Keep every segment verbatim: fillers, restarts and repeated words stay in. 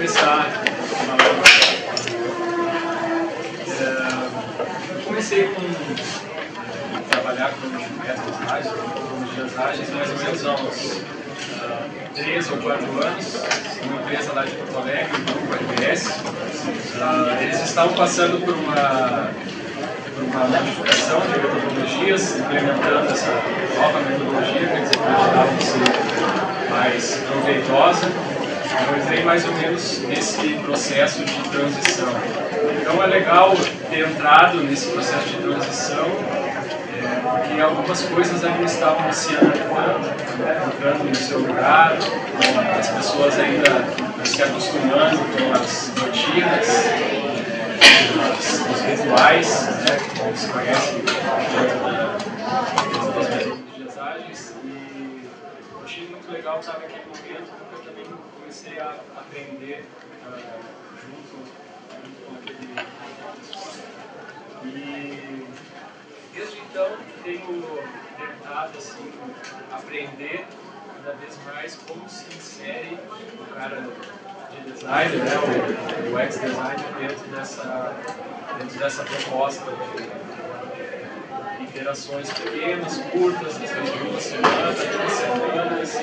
começar falando. É, eu comecei com a trabalhar com métodos ágeis, metodologias ágeis, mais ou menos há uns uh, três ou quatro anos, uma empresa lá de Porto Alegre, o grupo R B S. Uh, eles estavam passando por uma, por uma modificação de metodologias, implementando essa nova metodologia que eles acreditavam ser mais proveitosa. Eu entrei mais ou menos nesse processo de transição. Então é legal ter entrado nesse processo de transição, é, porque algumas coisas ainda estavam se adaptando, né, entrando no seu lugar, as pessoas ainda se acostumando com as rotinas, os rituais, né, como se conhece dentro das metodologias ágeis. E eu achei muito legal estar naquele momento, porque eu também comecei a aprender uh, junto, junto com aquele pessoal. E desde então tenho tentado assim, aprender cada vez mais como se insere o cara de design, né, o U X design dentro dessa, dentro dessa proposta de interações pequenas, curtas, às vezes de uma semana, duas semanas,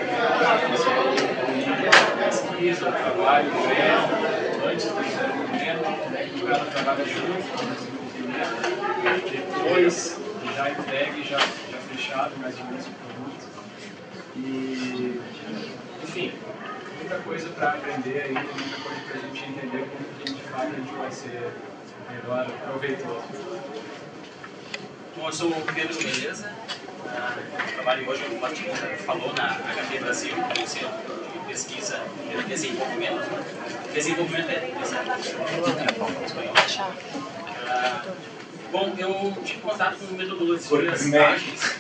pesquisa, trabalho prévio, antes do desenvolvimento, né, que o cara trabalha junto no desenvolvimento, depois já entregue, já, já fechado mais ou menos o produto. E, enfim, muita coisa para aprender ainda, muita coisa para a gente entender como que de fato a gente vai ser melhor proveitoso. Bom, eu sou o Pedro Beleza, uh, trabalho hoje, como o Martim falou, na H P Brasil, que é um centro de pesquisa e desenvolvimento. Desenvolvimento é design. Uh, bom, eu tive contato com metodologias ágeis.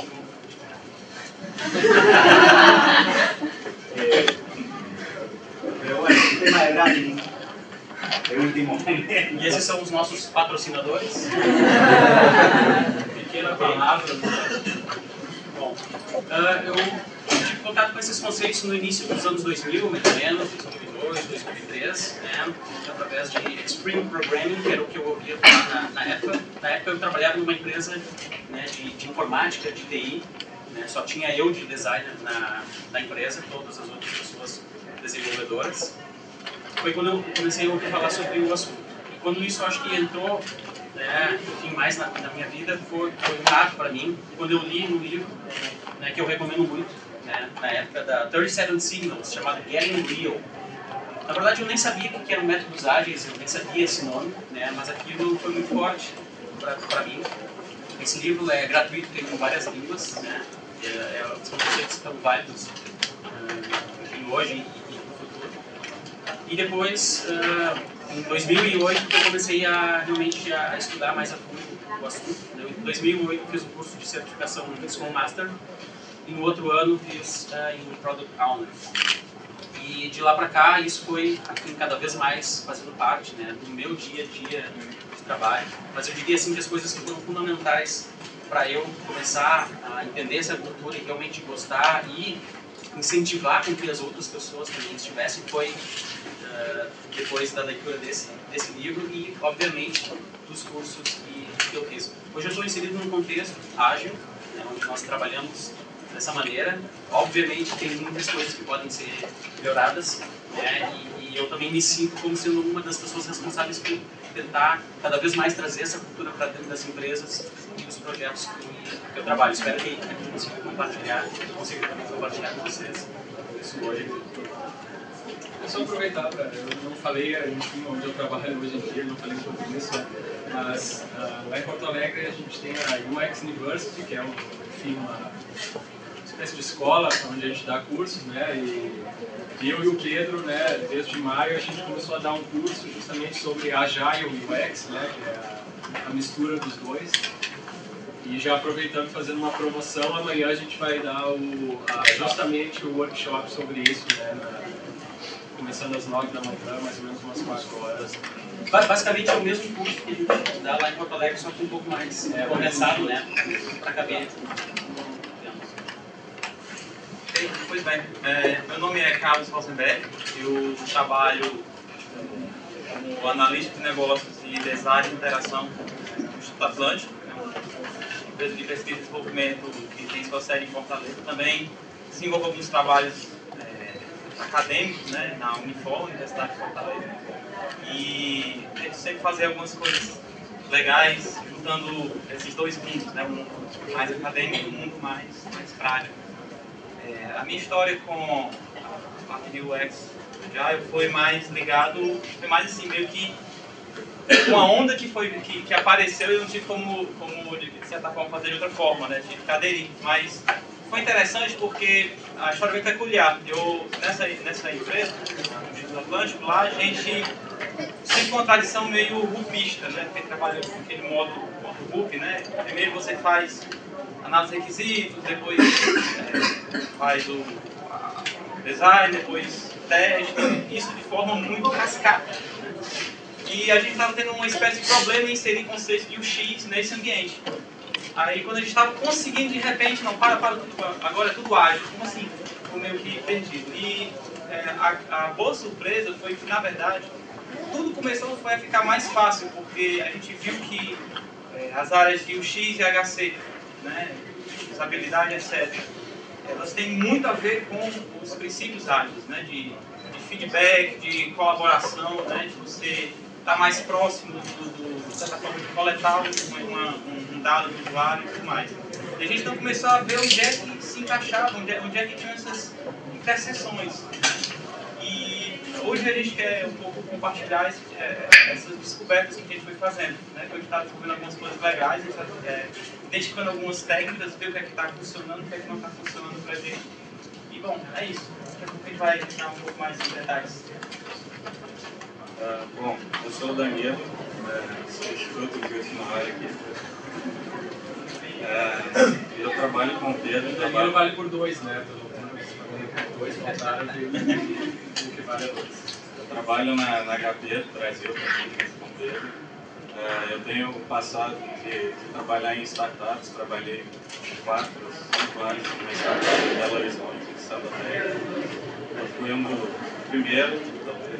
E esses são os nossos patrocinadores. Pequena palavra. Bom, uh, eu tive contato com esses conceitos no início dos anos dois mil, mais ou menos, dois mil e dois, dois mil e três, né, através de Extreme Programming, que era o que eu ouvia falar na, na época. Na época eu trabalhava numa empresa, né, de, de informática, de T I, né, só tinha eu de designer na, na empresa, todas as outras pessoas desenvolvedoras. Foi quando eu comecei a ouvir falar sobre o assunto. E quando isso, eu acho que entrou, né, enfim, mais na, na minha vida, foi, foi um marco para mim. Quando eu li no livro, né, que eu recomendo muito, né, na época da trinta e sete Signals, chamado Getting Real. Na verdade, eu nem sabia o que eram métodos ágeis, eu nem sabia esse nome, né, mas aquilo foi muito forte para mim. Esse livro é gratuito, tem várias línguas, né, é, é, são conceitos que estão válidos, enfim, hoje. E depois, uh, em dois mil e oito, eu comecei a realmente a estudar mais a fundo o assunto. Em dois mil e oito, fiz um curso de certificação em Scrum Master. E no outro ano, fiz uh, em Product Owner. E de lá para cá, isso foi assim, cada vez mais fazendo parte, né, do meu dia a dia de trabalho. Mas eu diria assim, que as coisas que foram fundamentais para eu começar a entender essa cultura e realmente gostar e incentivar com que as outras pessoas também estivessem foi uh, depois da leitura desse, desse livro e, obviamente, dos cursos que, que eu fiz. Hoje eu estou inserido num contexto ágil, né, onde nós trabalhamos dessa maneira. Obviamente tem muitas coisas que podem ser melhoradas, né, e, e eu também me sinto como sendo uma das pessoas responsáveis por tentar cada vez mais trazer essa cultura para dentro das empresas e dos projetos que, que eu trabalho. Espero que eu consiga compartilhar, consiga compartilhar com vocês isso hoje. É só aproveitar, para eu não falei, enfim, onde eu trabalho hoje em dia, não falei sobre isso, mas uh, lá em Porto Alegre a gente tem a U X University, que é um, enfim, uma espécie de escola onde a gente dá cursos, né, e eu e o Pedro, né, desde maio a gente começou a dar um curso justamente sobre Agile e U X, né, que é a, a mistura dos dois. E já aproveitando, fazendo uma promoção, amanhã a gente vai dar o, a, justamente o workshop sobre isso, né, na, começando às nove da manhã, mais ou menos umas quatro horas. Basicamente é o mesmo curso que a gente dá lá em Porto Alegre, só que um pouco mais é, condensado, né, para caber. Okay, pois bem, é, meu nome é Carlos Rosenberg, eu trabalho como analista de negócios e design de interação no Instituto Atlântico, é uma empresa de pesquisa e desenvolvimento que tem sua sede em Fortaleza. Também desenvolvo alguns trabalhos é, acadêmicos, né, na Unifor, Universidade de Fortaleza, e tento sempre fazer algumas coisas legais, juntando esses dois mundos, né, um mundo mais acadêmico e um mundo mais, mais prático. É, a minha história com a parte de U X já foi mais ligado, foi mais assim, meio que uma onda que, foi, que, que apareceu e eu não tive como, como, de certa forma, fazer de outra forma, né, tive que aderir. Mas foi interessante porque a história é bem peculiar. Eu, nessa, nessa empresa, no Instituto Atlântico, lá a gente sempre com uma tradição meio rupista, né, porque trabalha com aquele modo, modo rup, né, primeiro você faz análise de requisitos, depois é, faz o a design, depois teste, isso de forma muito cascata. E a gente estava tendo uma espécie de problema em inserir conceitos de U X nesse ambiente. Aí quando a gente estava conseguindo, de repente, não, para, para, tudo, agora é tudo ágil, como assim? Ficou meio que perdido. E é, a, a boa surpresa foi que, na verdade, tudo começou foi a ficar mais fácil, porque a gente viu que é, as áreas de U X e H C, né, usabilidade, etcétera, elas têm muito a ver com os princípios ágeis, né, de, de feedback, de colaboração, né, de você estar mais próximo do, do, de certa forma, de coletar uma, uma, um dado do usuário e tudo mais. E a gente então começou a ver onde é que se encaixava, onde é, onde é que tinham essas interseções. E hoje a gente quer um pouco compartilhar esse, é, essas descobertas que a gente foi fazendo, né? Que a gente está desenvolvendo algumas coisas legais, a gente está é, identificando algumas técnicas, ver o que é que está funcionando, o que é que não está funcionando para a gente. E bom, é isso. Daqui a pouco a gente vai entrar um pouco mais em detalhes. Uh, bom, eu sou o Danilo, uh, sou instrutor de continuar aqui. Uh, eu trabalho com o Pedro. O Danilo vale por dois, né? Dois contaram que o que vale é dois. Eu trabalho na, na H P do Brasil também, com o Pedro. Uh, eu tenho passado de, de trabalhar em startups, trabalhei quatro, cinco anos numa startup em Belo Horizonte, de Salvador. Eu fui um do primeiro, talvez,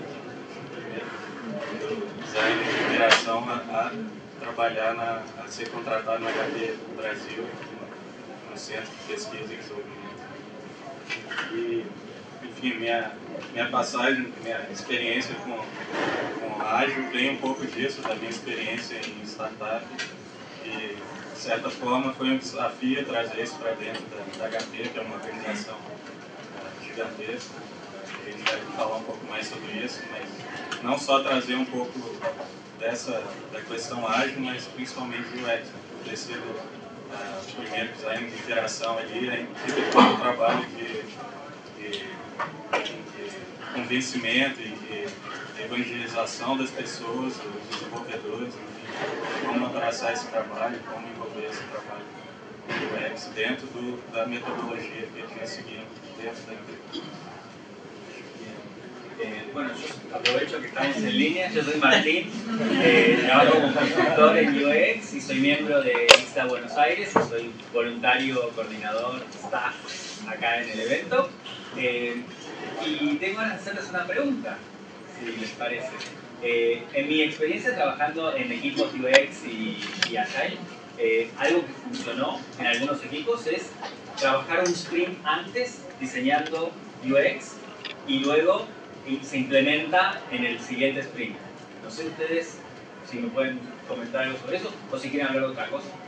do design de interação a, a trabalhar, na, a ser contratado no H P Brasil, no, no Centro de Pesquisa e Desenvolvimento. E, enfim, minha, minha passagem, minha experiência com, com ágil vem um pouco disso, da minha experiência em startup. E, de certa forma, foi um desafio trazer isso para dentro da, da H P, que é uma organização uh, gigantesca. A gente vai falar um pouco mais sobre isso, mas não só trazer um pouco dessa da questão ágil, mas principalmente do U X, ter sido uh, o primeiro design de interação ali, aí tive todo o trabalho de, de, de convencimento e de evangelização das pessoas, dos desenvolvedores, enfim, como abraçar esse trabalho, como envolver esse trabalho do U X dentro do, da metodologia que a gente seguiu dentro da empresa. Eh, bueno, yo aprovecho que estamos en línea, yo soy Martín, eh, trabajo como consultor en U X y soy miembro de IXDA Buenos Aires, y soy voluntario, coordinador, staff acá en el evento. Eh, y tengo ganas de hacerles una pregunta, si les parece. Eh, en mi experiencia trabajando en equipos U X y, y Agile, eh, algo que funcionó en algunos equipos es trabajar un sprint antes diseñando U X y luego y se implementa en el siguiente sprint. No sé ustedes si me pueden comentar algo sobre eso o si quieren hablar de otra cosa.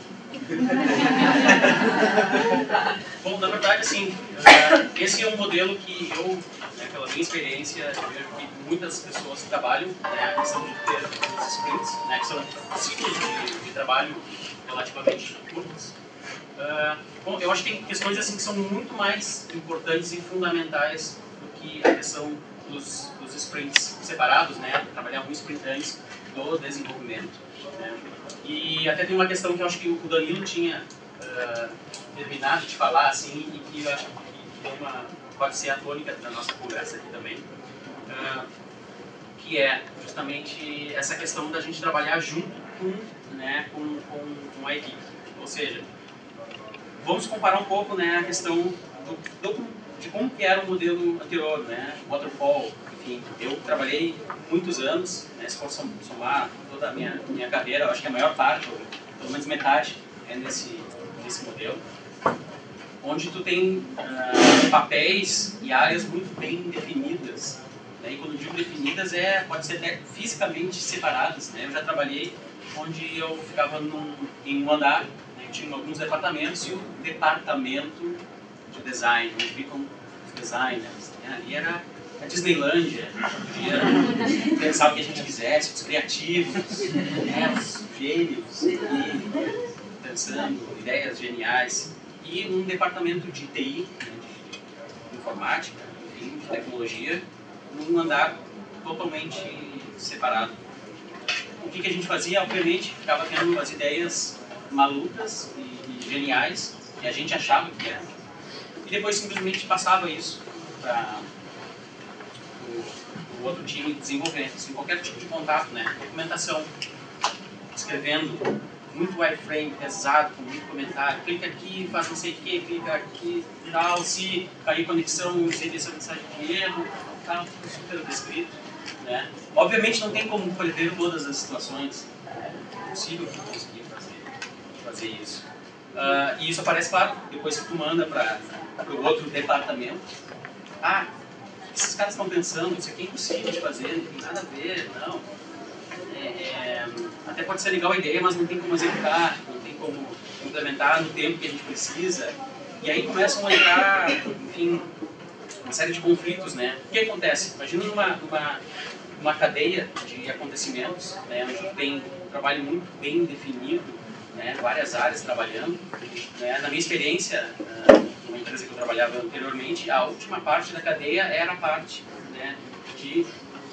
Bom, na verdade, assim, esse é um modelo que eu, né, pela minha experiência, eu vejo que muitas pessoas trabalham, né, a questão de ter esses sprints, né, que são ciclos de, de trabalho relativamente curtos. Uh, bom, eu acho que tem questões assim que são muito mais importantes e fundamentais do que a questão dos, dos sprints separados, né? Trabalhar um sprint antes do desenvolvimento. Né? E até tem uma questão que eu acho que o Danilo tinha uh, terminado de falar, assim, e que eu acho que é uma, pode ser a tônica da nossa conversa aqui também, uh, que é justamente essa questão da gente trabalhar junto com, né, com, com, com a equipe. Ou seja, vamos comparar um pouco, né, a questão do, do, de como que era o modelo anterior, né? Waterfall, enfim. Eu trabalhei muitos anos, né? Se for somar toda a minha, minha carreira, eu acho que a maior parte, ou pelo menos metade, é nesse, nesse modelo, onde tu tem uh, papéis e áreas muito bem definidas. Né? E quando digo definidas, é, pode ser até fisicamente separadas. Né? Eu já trabalhei onde eu ficava num, em um andar, né? Tinha alguns departamentos e o departamento de design, onde ficam os designers. Né? Ali era a Disneylândia, podia pensar o que a gente quisesse, os criativos, né? Os gênios, e pensando ideias geniais. E um departamento de T I, de informática, enfim, de tecnologia, num andar totalmente separado. O que, que a gente fazia? Obviamente, ficava tendo as ideias malucas e, e geniais, que a gente achava que era, e depois simplesmente passava isso para o outro time desenvolver, sem qualquer tipo de contato, né? Documentação, escrevendo muito wireframe pesado, com muito comentário, clica aqui, faz não sei o que, clica aqui, tal, se cair conexão, receber essa mensagem de erro, tal, tudo super descrito, né? Obviamente não tem como prever todas as situações, é impossível conseguir fazer, fazer isso. Uh, e isso aparece, claro, depois que tu manda para o outro departamento. Ah, o que esses caras estão pensando? Isso aqui é impossível de fazer, não tem nada a ver, não. É, é, até pode ser legal a ideia, mas não tem como executar, não tem como implementar no tempo que a gente precisa. E aí começam a entrar, enfim, uma série de conflitos, né? O que acontece? Imagina numa, numa, numa cadeia de acontecimentos, né, onde tem um trabalho muito bem definido, né, várias áreas trabalhando. Né? Na minha experiência, numa empresa que eu trabalhava anteriormente, a última parte da cadeia era a parte, né, de,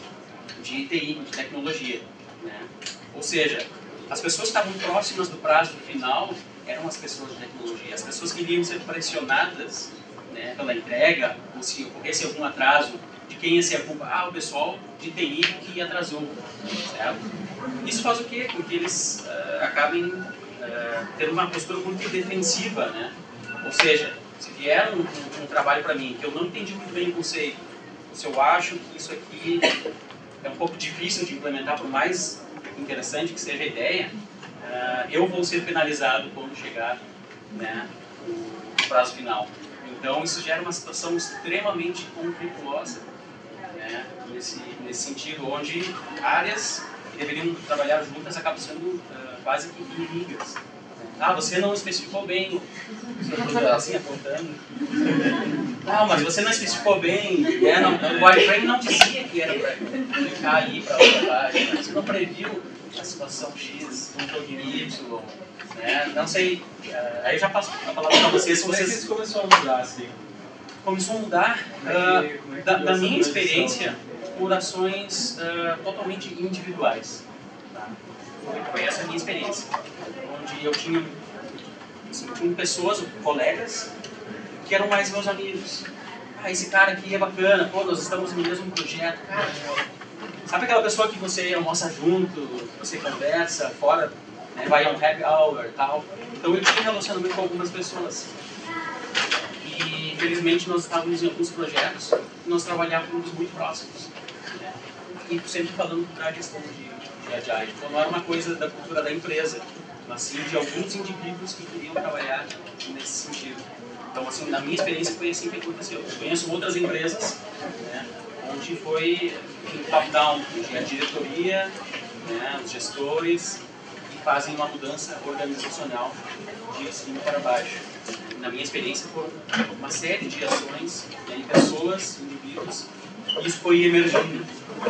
de T I, de tecnologia. Né? Ou seja, as pessoas que estavam próximas do prazo final eram as pessoas de tecnologia. As pessoas que iriam ser pressionadas, né, pela entrega, ou se ocorresse algum atraso, de quem ia ser a culpa? Ah, o pessoal de T I que atrasou. Certo? Isso faz o quê? Com que eles uh, acabem uh, tendo uma postura muito defensiva. Né? Ou seja, se vier um, um, um trabalho para mim que eu não entendi muito bem o conceito, se eu acho que isso aqui é um pouco difícil de implementar, por mais interessante que seja a ideia, uh, eu vou ser penalizado quando chegar, né, o prazo final. Então isso gera uma situação extremamente conflituosa, né, nesse, nesse sentido, onde áreas que deveriam trabalhar juntas acabam sendo uh, quase que inimigas. Ah, você não especificou bem, assim, apontando. Não, mas você não especificou bem, é, não, o wireframe não dizia que era para clicar ali para outra página, você não previu a situação X, um plugin Y, né? Não sei, uh, aí eu já passo a palavra para vocês. Se Como vocês... é que isso começou a mudar, assim? Começou a mudar, Como é que, como é uh, que da, da minha transição? experiência, por ações uh, totalmente individuais. Tá? Foi essa a minha experiência, onde eu tinha, assim, tinha pessoas, colegas, que eram mais meus amigos. Ah, esse cara aqui é bacana, pô, nós estamos no mesmo projeto. Cara, sabe aquela pessoa que você almoça junto, que você conversa fora, né, vai a um happy hour e tal. Então eu tinha relacionamento com algumas pessoas. E infelizmente nós estávamos em alguns projetos e nós trabalhávamos muito próximos. Né? E sempre falando da questão de, de Agile. Então não era uma coisa da cultura da empresa, mas sim de alguns indivíduos que queriam trabalhar nesse sentido. Então, assim, na minha experiência foi assim que aconteceu. Eu conheço outras empresas, né, onde foi top-down, onde a diretoria, né, os gestores, que fazem uma mudança organizacional de cima para baixo. Na minha experiência foram uma série de ações, né, em pessoas, indivíduos, e isso foi emergindo.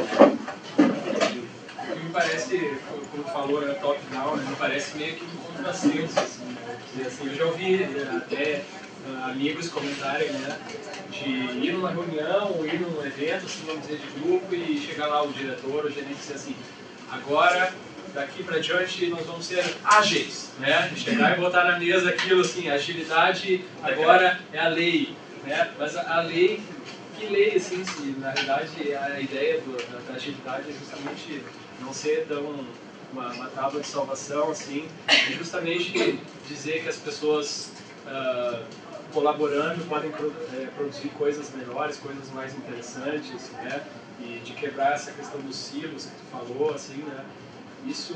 Me parece, como tu falou, é top-down, né? Me parece meio que um contrassenso, assim, né? assim, eu já ouvi até uh, amigos comentarem, né, de ir numa reunião ou ir num evento, assim, vamos dizer, de grupo e chegar lá o diretor, o gerente dizer assim, agora, daqui para diante, nós vamos ser ágeis, né? Chegar e botar na mesa aquilo assim, agilidade agora é a lei, né? Mas a, a lei, que lei, assim, se, na verdade a ideia do, da, da agilidade é justamente não ser tão uma, uma tábua de salvação, assim, é justamente dizer que as pessoas uh, colaborando, podem é, produzir coisas melhores, coisas mais interessantes, né? E de quebrar essa questão dos silos que tu falou, assim, né? Isso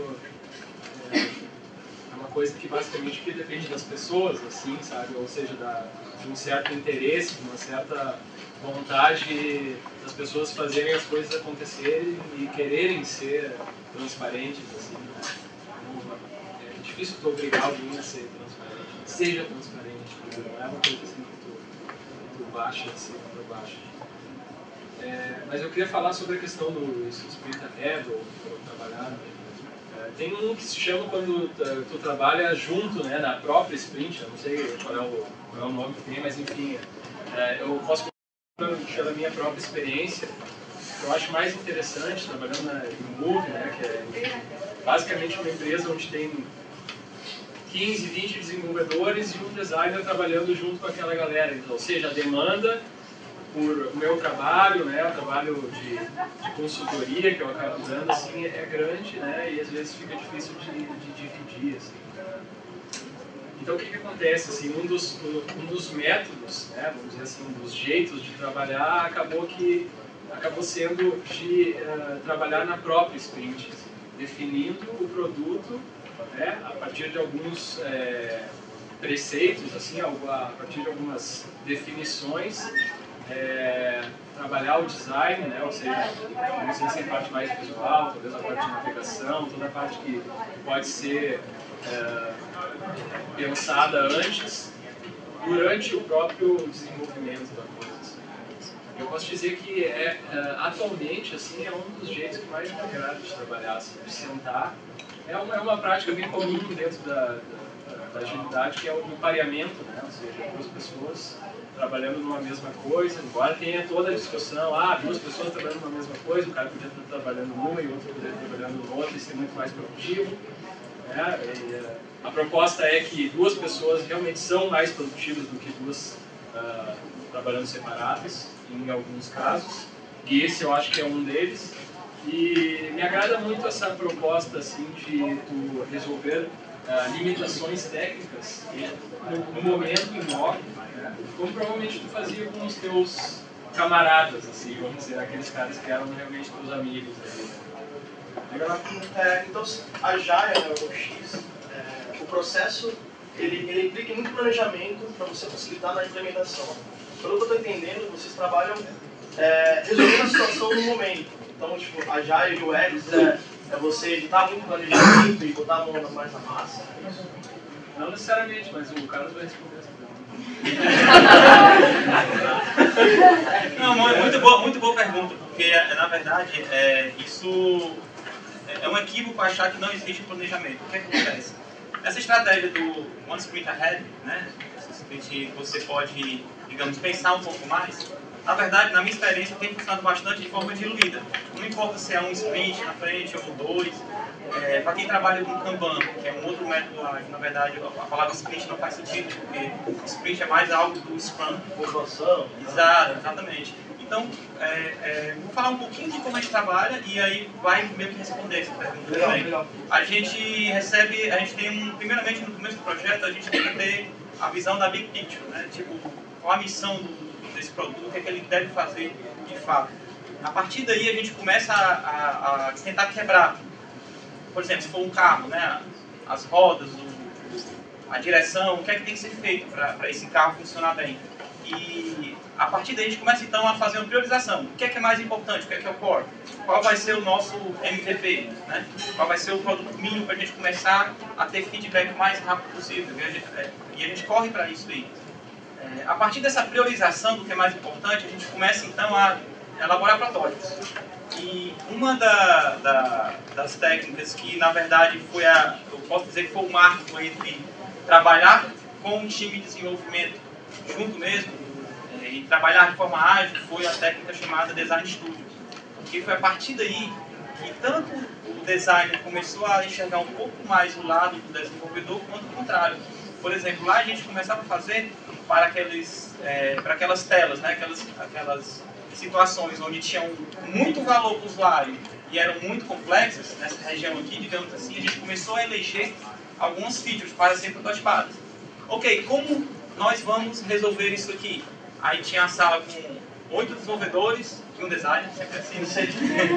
é, é uma coisa que basicamente que depende das pessoas, assim, sabe? Ou seja, da, de um certo interesse, de uma certa vontade das pessoas fazerem as coisas acontecerem e quererem ser transparentes, assim, né? É difícil tu obrigar alguém a ser transparente. Seja transparente, né? Não é uma coisa assim que tu, que tu baixa assim para baixo. É, mas eu queria falar sobre a questão do sprint ahead, ou, ou trabalhar. Né? É, tem um que se chama quando tu, tu trabalha junto, né, na própria sprint, eu não sei qual é o, qual é o nome que tem, mas enfim, é, eu posso falar pela minha própria experiência. Eu acho mais interessante trabalhando na Move, né, que é basicamente uma empresa onde tem quinze, vinte desenvolvedores e um designer trabalhando junto com aquela galera. Então, ou seja, a demanda por o meu trabalho, né, o trabalho de, de consultoria que eu acabo dando, assim, é grande, né, e às vezes fica difícil de, de dividir, assim. Então, o que que acontece, assim, um dos, um dos métodos, né, vamos dizer assim, um dos jeitos de trabalhar acabou que acabou sendo de uh, trabalhar na própria sprint, assim, definindo o produto, né, a partir de alguns é, preceitos, assim, a partir de algumas definições. É, trabalhar o design, né? Ou seja, vamos dizer assim, a parte mais visual, talvez a parte de navegação, toda a parte que pode ser é, pensada antes, durante o próprio desenvolvimento da coisa. Assim. Eu posso dizer que é, é, atualmente assim, é um dos jeitos que mais me agrada de trabalhar, assim, de sentar. É uma, é uma prática bem comum dentro da, da, da agilidade, que é o do pareamento, né? Ou seja, duas pessoas trabalhando numa mesma coisa, embora tenha toda a discussão, ah, duas pessoas trabalhando numa mesma coisa, o cara podia estar trabalhando numa e o outro podia estar trabalhando no outro e ser muito mais produtivo. Né? E, a proposta é que duas pessoas realmente são mais produtivas do que duas uh, trabalhando separadas, em alguns casos, e esse eu acho que é um deles. E me agrada muito essa proposta assim, de tu resolver uh, limitações técnicas no, no momento em loco, né? Como provavelmente tu fazia com os teus camaradas, assim, vamos dizer, aqueles caras que eram realmente teus amigos. Ali, né? Legal. É, então, a Jaya, né, o X, é, o processo, ele, ele implica muito planejamento para você facilitar na implementação. Pelo que eu estou entendendo, vocês trabalham é, resolvendo a situação no momento. Então, tipo, a Jaya e o X é, é você editar muito planejamento e botar a mão mais na massa. Não necessariamente, mas o Carlos vai responder essa pergunta. Não, muito boa, muito boa pergunta, porque na verdade é, isso é um equívoco achar que não existe planejamento. O que acontece? Essa estratégia do One Sprint Ahead, né, que você pode, digamos, pensar um pouco mais, na verdade, na minha experiência, tem funcionado bastante de forma diluída. Não importa se é um sprint na frente ou dois. É, para quem trabalha com Kanban, que é um outro método ágil, na verdade, a palavra sprint não faz sentido, porque sprint é mais algo do Scrum. Formação. Exato, exatamente. Então, é, é, vou falar um pouquinho de como a gente trabalha e aí vai meio que responder essa pergunta legal, também. legal. A gente recebe, a gente tem um, primeiramente no começo do projeto, a gente tem que ter a visão da big picture, né? Tipo, qual a missão do desse produto, o que é que ele deve fazer de fato. A partir daí a gente começa a, a, a tentar quebrar, por exemplo, se for um carro, né, as rodas, o, a direção, o que é que tem que ser feito para esse carro funcionar bem. E a partir daí a gente começa então a fazer uma priorização. O que é que é mais importante, o que é que é o core? Qual vai ser o nosso M V P? Né? Qual vai ser o produto mínimo para a gente começar a ter feedback o mais rápido possível? E a gente, é, e a gente corre para isso aí. É, a partir dessa priorização do que é mais importante, a gente começa então a elaborar protótipos. E uma da, da, das técnicas que na verdade foi a, eu posso dizer que foi o marco entre trabalhar com um time de desenvolvimento junto mesmo é, e trabalhar de forma ágil foi a técnica chamada Design Studio. Porque foi a partir daí que tanto o designer começou a enxergar um pouco mais o lado do desenvolvedor quanto o contrário. Por exemplo, lá a gente começava a fazer para, aqueles, é, para aquelas telas, né? aquelas, aquelas situações onde tinham muito valor para o usuário e eram muito complexas, nessa região aqui, digamos assim, a gente começou a eleger algumas features para serem prototipadas. Ok, como nós vamos resolver isso aqui. Aí tinha a sala com oito desenvolvedores e um designer, sempre assim, não sei.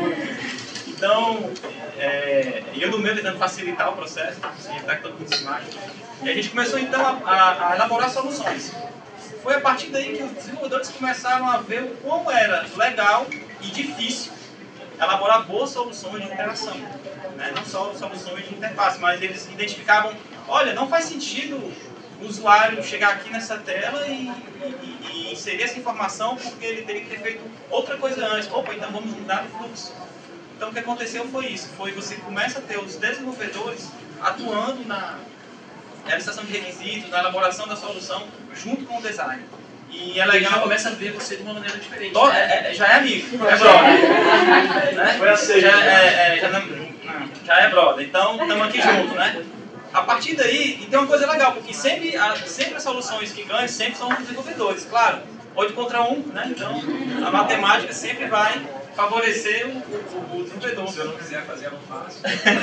Então, é, eu no meu tentando facilitar o processo, para que todo mundo se imagine. E a gente começou então a, a, a elaborar soluções. Foi a partir daí que os desenvolvedores começaram a ver o quão era legal e difícil elaborar boas soluções de interação. Né? Não só soluções de interface, mas eles identificavam, olha, não faz sentido o usuário chegar aqui nessa tela e, e, e inserir essa informação porque ele teria que ter feito outra coisa antes. Opa, então vamos mudar o fluxo. Então o que aconteceu foi isso, foi você começa a ter os desenvolvedores atuando na realização de requisitos, na elaboração da solução, junto com o design. E é legal... já começa a ver você de uma maneira diferente. Tô, né? é, já é amigo, é brother. Né? Foi aceito. Já, é, é, já, não, não, já é brother, então estamos aqui juntos, né? A partir daí, e tem uma coisa legal, porque sempre, a, sempre as soluções que ganham sempre são os desenvolvedores, claro. oito contra um, né? Então a matemática sempre vai favorecer o, o, o desenvolvedor. Se eu não quiser fazer, eu não faço.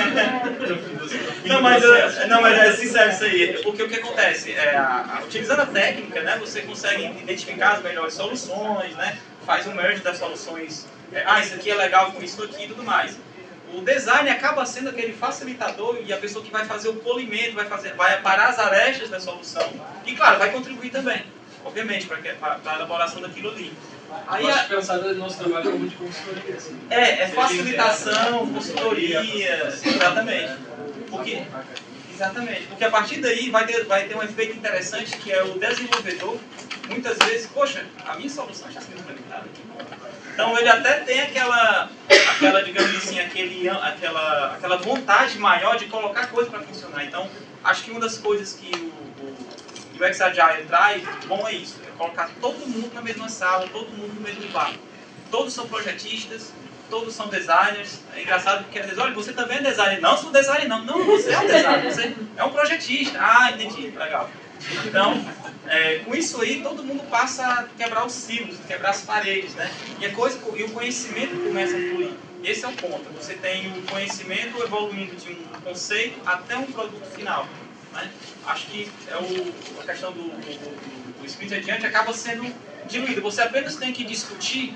Não, mas, eu, não, mas é sincero isso aí, porque o que acontece? É, a, a, utilizando a técnica, né, você consegue identificar as melhores soluções, né, faz um merge das soluções, é, ah, isso aqui é legal com isso aqui e tudo mais. O design acaba sendo aquele facilitador e a pessoa que vai fazer o polimento, vai, fazer, vai aparar as arestas da solução e, claro, vai contribuir também, obviamente, para a elaboração daquilo ali. Aí, eu acho que pensar no nosso trabalho como de consultoria. Assim. É, é facilitação, consultoria, exatamente. Porque, exatamente, porque a partir daí vai ter, vai ter um efeito interessante que é o desenvolvedor, muitas vezes, poxa, a minha solução está sendo implementada aqui. Então ele até tem aquela, aquela digamos assim, aquele, aquela, aquela vontade maior de colocar coisa para funcionar. Então, acho que uma das coisas que o, o U X Agile traz, bom é isso, é colocar todo mundo na mesma sala, todo mundo no mesmo barco. Todos são projetistas, todos são designers. É engraçado porque às vezes, olha, você também é designer. Não, sou designer não. Não, você é um designer, você é um projetista. Ah, entendi, legal. Então, é, com isso aí, todo mundo passa a quebrar os silos, quebrar as paredes, né? E, a coisa, e o conhecimento começa a fluir. Esse é o ponto. Você tem o conhecimento evoluindo de um conceito até um produto final. Né? Acho que é o, a questão do, do, do, do sprint adiante acaba sendo diluída. Você apenas tem que discutir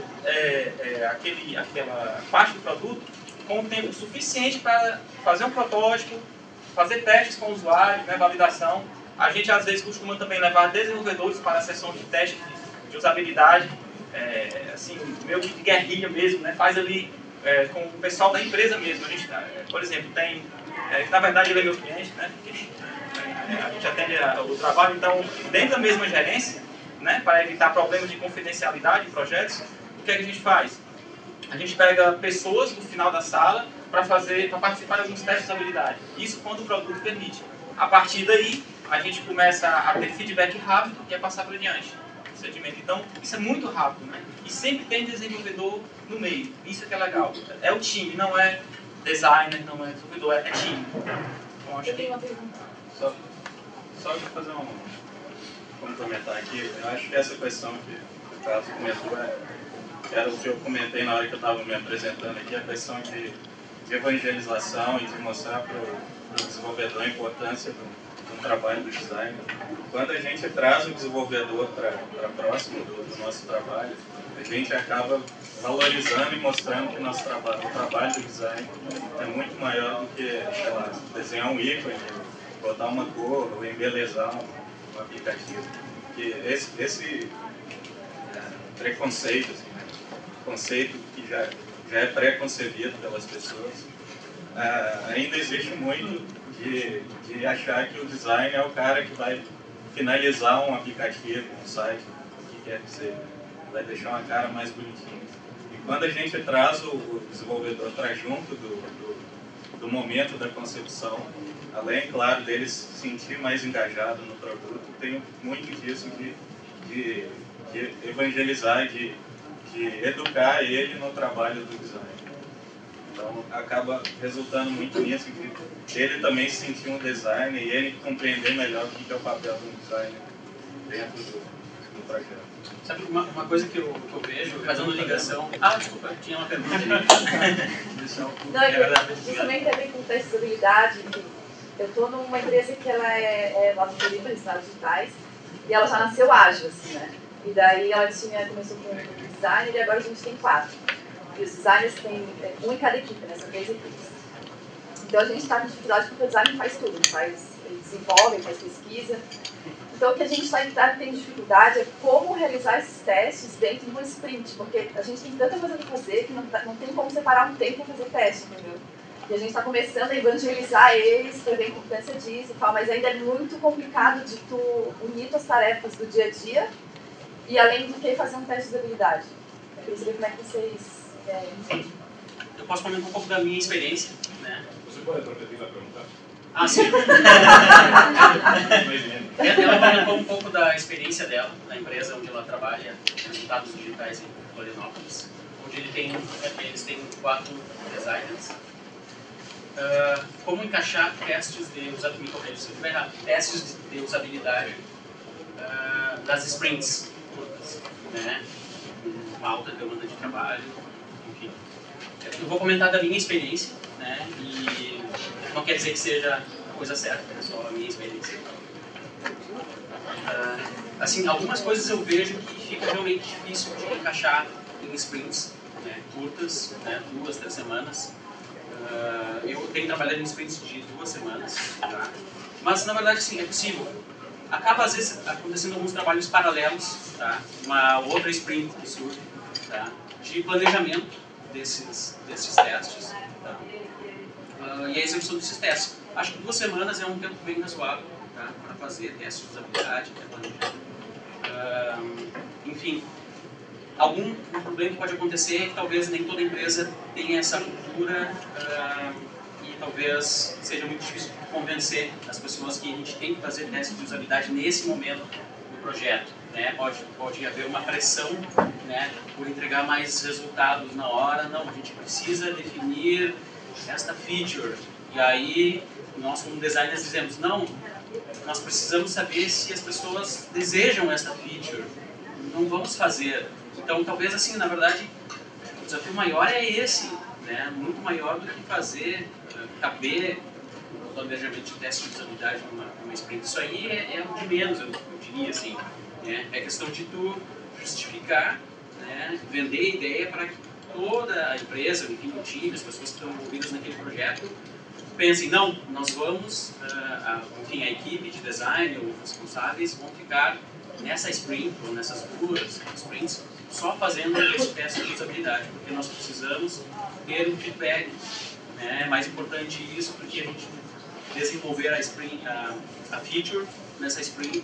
é, é, aquele, aquela parte do produto com o tempo suficiente para fazer um protótipo, fazer testes com o usuário, né, validação. A gente às vezes costuma também levar desenvolvedores para a sessão de teste de usabilidade, é, assim, meio que de guerrilha mesmo, né? Faz ali é, com o pessoal da empresa mesmo. A gente, por exemplo, tem, é, na verdade ele é meu cliente, né? Porque, é, a gente atende a, o trabalho, então dentro da mesma gerência, né, para evitar problemas de confidencialidade em projetos, o que, é que a gente faz? A gente pega pessoas no final da sala para fazer, para participar de alguns testes de usabilidade. Isso quando o produto permite. A partir daí, a gente começa a ter feedback rápido e a passar para diante. Procedimento. Então, isso é muito rápido, né? E sempre tem desenvolvedor no meio. Isso é que é legal. É o time, não é designer, não é desenvolvedor, é time. Então, acho Eu tenho que... uma pergunta. Só, só para fazer um complementar aqui, eu acho que essa questão que o Carlos comentou é, era o que eu comentei na hora que eu estava me apresentando aqui, a questão de, de evangelização e de mostrar para o desenvolvedor a importância do, do trabalho do design. Quando a gente traz o desenvolvedor para próximo do, do nosso trabalho, a gente acaba valorizando e mostrando que nosso trabalho, o trabalho do design é muito maior do que, sei lá, desenhar um ícone, botar uma cor ou embelezar um, um aplicativo. Que esse, esse é, preconceito, assim, né? Conceito que já, já é pré-concebido pelas pessoas, é, ainda existe muito de, de achar que o design é o cara que vai finalizar um aplicativo, um site, o que quer que seja, vai deixar uma cara mais bonitinha. E quando a gente traz o, o desenvolvedor para junto do, do, do momento da concepção, além, claro, dele se sentir mais engajado no produto, tem muito disso de, de, de evangelizar, de, de educar ele no trabalho do design. Então, acaba resultando muito nisso, de ele também se sentir um designer e ele compreender melhor o que é o papel do designer dentro do, do projeto. Sabe uma, uma coisa que eu, que eu vejo, fazendo ligação... Ah, desculpa, tinha uma pergunta ali. Não, é que, justamente também com testabilidade, eu estou numa empresa que ela é, é laboratório de dados digitais E ela já nasceu ágil, assim, né? E daí ela tinha, começou com um designer e agora a gente tem quatro. E os designers têm um em cada equipe, né? São três equipes. Então a gente está com dificuldade porque o designer faz tudo, ele, faz, ele desenvolve, ele faz pesquisa. Então o que a gente está tá, tem dificuldade é como realizar esses testes dentro de um sprint, porque a gente tem tanta coisa para fazer que não, não tem como separar um tempo para fazer teste, entendeu? E a gente está começando a evangelizar eles para ver a importância disso e tal, mas ainda é muito complicado de tu unir tuas tarefas do dia a dia e além do que fazer um teste de habilidade. Eu queria saber como é que vocês é, entendem. Eu posso comentar um pouco da minha experiência, né? Você pode aproveitar para perguntar? Ah, sim. Ela comentou um pouco da experiência dela na empresa onde ela trabalha, resultados digitais em Florianópolis, onde ele tem, eles têm quatro designers. Uh, como encaixar testes de usabilidade, testes de usabilidade uh, das sprints curtas, né? Com alta demanda de trabalho, enfim. Eu vou comentar da minha experiência, né? E não quer dizer que seja a coisa certa, é só a minha experiência. Uh, assim, algumas coisas eu vejo que fica realmente difícil de encaixar em sprints, né? Curtas, né? Duas, três semanas. Uh, eu tenho trabalhado em sprints de duas semanas, tá? Mas na verdade sim, é possível. Acaba às vezes acontecendo alguns trabalhos paralelos, tá? Uma outra sprint que surge, tá? De planejamento desses, desses testes, tá? Uh, e a execução desses testes. Acho que duas semanas é um tempo bem razoável, tá? Para fazer testes de usabilidade, uh, enfim. Algum problema que pode acontecer é que talvez nem toda empresa tenha essa cultura uh, e talvez seja muito difícil convencer as pessoas que a gente tem que fazer testes de usabilidade nesse momento do projeto, né? Pode, pode haver uma pressão, né, por entregar mais resultados na hora. Não, a gente precisa definir esta feature. E aí, nós como designers dizemos, não, nós precisamos saber se as pessoas desejam esta feature. Não vamos fazer. Então, talvez assim, na verdade, o desafio maior é esse, né? Muito maior do que fazer, uh, caber o planejamento de teste de usabilidade numa, numa sprint. Isso aí é, é o de menos, eu, eu diria assim, né? É questão de tu justificar, né? Vender a ideia para que toda a empresa, enfim, o time, as pessoas que estão envolvidas naquele projeto, pensem, não, nós vamos, uh, a, enfim, a equipe de design, os responsáveis vão ficar nessa sprint, ou nessas duas sprints, só fazendo esse teste de usabilidade, porque nós precisamos ter um feedback, né? É mais importante isso do que a gente desenvolver a, sprint, a, a feature nessa sprint,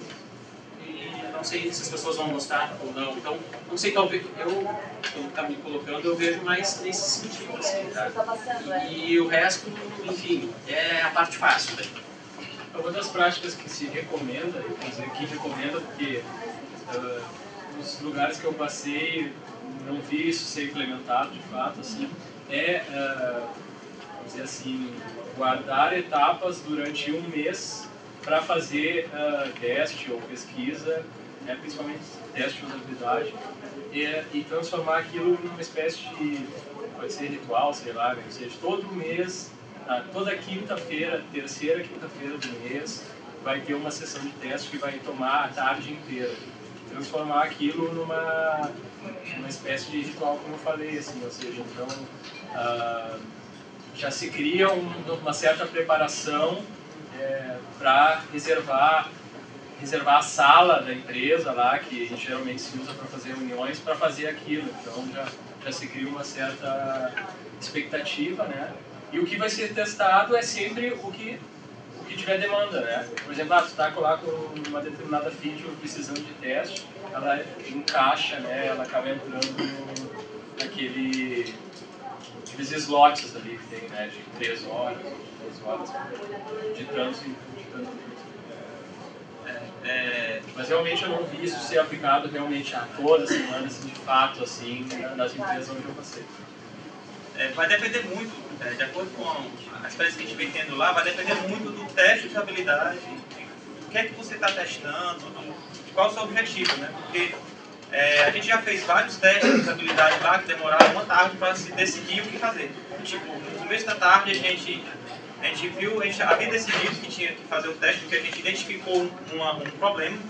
e não sei se as pessoas vão gostar ou não. Então, não sei, talvez, eu, quando está me colocando, eu vejo mais nesse sentido, assim, tá? E o resto, enfim, é a parte fácil, né? Uma das práticas que se recomenda, eu quero dizer que recomenda porque uh, nos lugares que eu passei não vi isso ser implementado de fato, assim, é, uh, vamos dizer assim, guardar etapas durante um mês para fazer uh, teste ou pesquisa, né, principalmente teste de usabilidade, e, e transformar aquilo numa espécie de, pode ser ritual, sei lá, né, ou seja, todo mês. Ah, toda quinta-feira, terceira quinta-feira do mês, vai ter uma sessão de teste que vai tomar a tarde inteira. Transformar aquilo numa, numa espécie de ritual, como eu falei, assim, ou seja, então ah, já se cria um, uma certa preparação é, para reservar, reservar a sala da empresa lá, que a gente geralmente se usa para fazer reuniões, para fazer aquilo. Então já, já se cria uma certa expectativa, né? E o que vai ser testado é sempre o que, o que tiver demanda, né? Por exemplo, ah, tu está lá com uma determinada feature precisando de teste, ela encaixa, né? Ela acaba entrando no, naquele, naqueles slots ali que tem, né? De três horas, duas horas de trânsito. De trânsito. É, é, mas realmente eu não vi isso ser aplicado realmente a todas as semanas, de fato, assim, nas empresas onde eu passei. É, vai depender muito, é, de acordo com a experiência que a gente vem tendo lá, vai depender muito do teste de usabilidade, do que é que você está testando, de qual é o seu objetivo, né? Porque é, a gente já fez vários testes de usabilidade lá que demoraram uma tarde para se decidir o que fazer. Tipo, no começo da tarde a gente, a gente viu, a gente havia decidido que tinha que fazer o teste porque a gente identificou uma, um problema,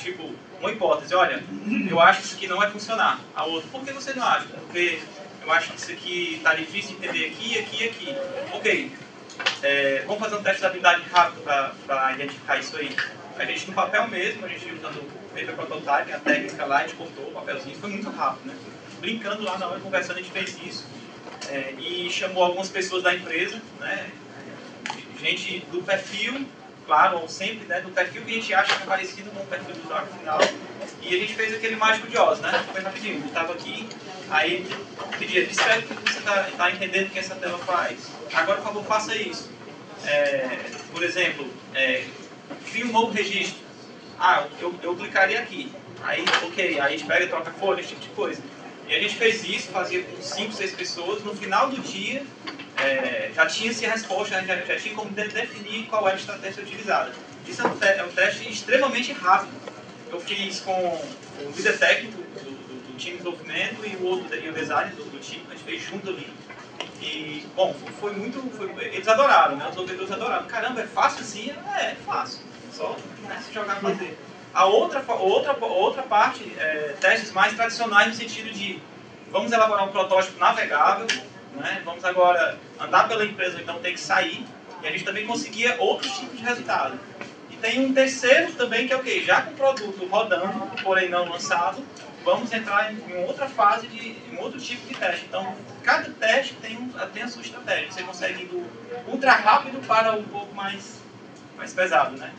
tipo, uma hipótese, olha, eu acho que isso aqui não vai funcionar. A outra, por que você não acha? Porque eu acho que isso aqui está difícil de entender aqui, aqui e aqui. Ok, é, vamos fazer um teste de habilidade rápido para identificar isso aí. A gente no papel mesmo, a gente usando o paper prototype, a técnica lá, a gente cortou o papelzinho, foi muito rápido, né? Brincando lá na hora, conversando, a gente fez isso. É, e chamou algumas pessoas da empresa, né? Gente do perfil, claro, ou sempre, né? Do perfil que a gente acha que é parecido com o perfil do usuário final. E a gente fez aquele mágico de Oz, né? Foi rapidinho, a gente estava aqui, aí pedia, descreve o que você está tá entendendo que essa tela faz. Agora, por favor, faça isso. É, por exemplo, é, cria um novo registro. Ah, eu, eu clicaria aqui. Aí, ok, aí a gente pega e troca folha, esse tipo de coisa. E a gente fez isso, fazia com cinco, seis pessoas. No final do dia, é, já tinha-se a resposta, já, já tinha como definir qual era a estratégia utilizada. Isso é um, te é um teste extremamente rápido. Eu fiz com o líder técnico do, do, do time de desenvolvimento e o outro e o design do, do time, a gente fez junto ali. E, bom, foi muito... Foi, eles adoraram, né? Os desenvolvedores adoraram. Caramba, é fácil assim? É, é fácil. Só, né, se jogar para fazer. A outra, outra, outra parte, é, testes mais tradicionais no sentido de vamos elaborar um protótipo navegável, né? Vamos agora andar pela empresa e não ter que sair, e a gente também conseguia outros tipos de resultado. E tem um terceiro também que é o quê? Já com o produto rodando, porém não lançado, vamos entrar em, em outra fase, de em outro tipo de teste. Então, cada teste tem, um, tem a sua estratégia. Você consegue ir do ultra rápido para um pouco mais, mais pesado, né?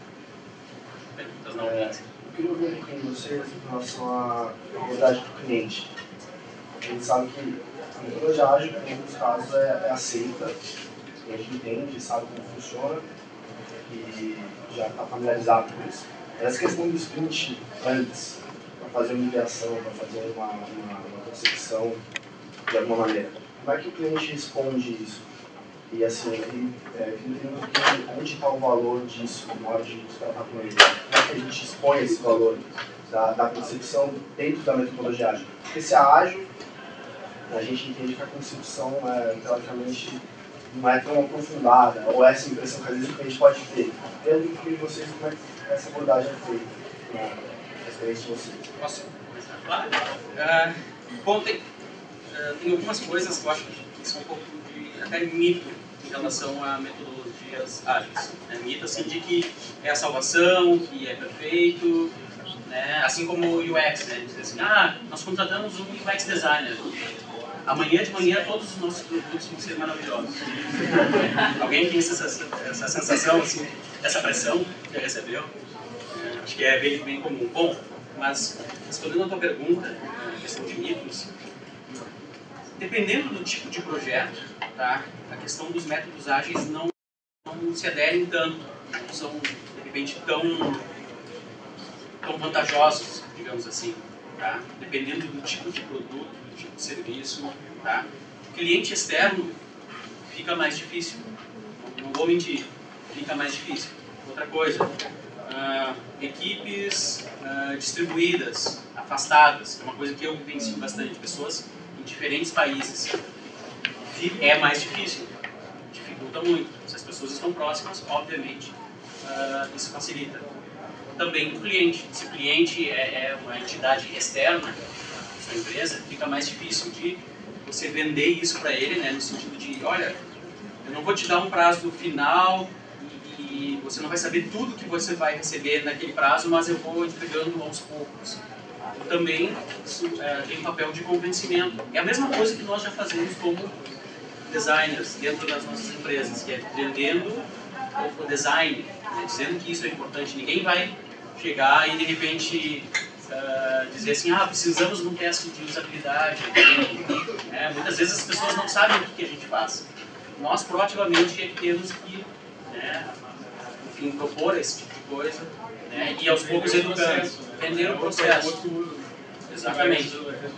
Não, é, eu queria ouvir um pouquinho de vocês em relação à abordagem do cliente. A gente sabe que a metodologia ágil, em alguns casos, é, é aceita, e a gente entende, sabe como funciona, e já está familiarizado com isso. Essa questão do sprint antes, para fazer uma ideação, para fazer uma, uma, uma concepção de alguma maneira, como é que o cliente responde isso? E assim, ele, é, ele, onde está o valor disso na hora de tratar com ele? Como é que a gente expõe esse valor da, da concepção dentro da metodologia ágil? Porque se é ágil, a gente entende que a concepção, é, teoricamente, não é tão aprofundada, ou essa impressão que às vezes a gente pode ter. Eu queria ouvir de vocês como é que essa abordagem é feita, na experiência de vocês. Posso começar? Claro. Uh, bom, tem, uh, tem algumas coisas que eu acho que são um pouco de até mito em relação a metodologias ágeis. É mito assim de que é a salvação, que é perfeito, né? Assim como o U X, né? Diz assim, ah, nós contratamos um U X designer. Amanhã de manhã todos os nossos produtos vão ser maravilhosos. Alguém tem essa, essa sensação, assim, essa pressão que recebeu? É, acho que é bem, bem comum. Bom, mas respondendo a tua pergunta, a questão de mitos, dependendo do tipo de projeto, tá, a questão dos métodos ágeis não, não se aderem tanto, não são, de repente, tão, tão vantajosos, digamos assim. Tá? Dependendo do tipo de produto, do tipo de serviço, tá? Cliente externo fica mais difícil, não vou mentir, fica mais difícil. Outra coisa, uh, equipes uh, distribuídas, afastadas, é uma coisa que eu vivencio bastante, pessoas em diferentes países, é mais difícil, dificulta muito. Se as pessoas estão próximas, obviamente, uh, isso facilita. Também do cliente. Se o cliente é, é uma entidade externa, sua empresa, fica mais difícil de você vender isso para ele, né, no sentido de, olha, eu não vou te dar um prazo final e, e você não vai saber tudo que você vai receber naquele prazo, mas eu vou entregando aos poucos. Também isso é, tem um papel de convencimento. É a mesma coisa que nós já fazemos como designers dentro das nossas empresas, que é vendendo o design, né, dizendo que isso é importante. Ninguém vai chegar e de repente uh, dizer assim, ah, precisamos de um teste de usabilidade. É, muitas vezes as pessoas não sabem o que, que a gente faz. Nós proativamente é que temos que, né, enfim, propor esse tipo de coisa, né, e aos poucos educando, vender o processo. Exatamente.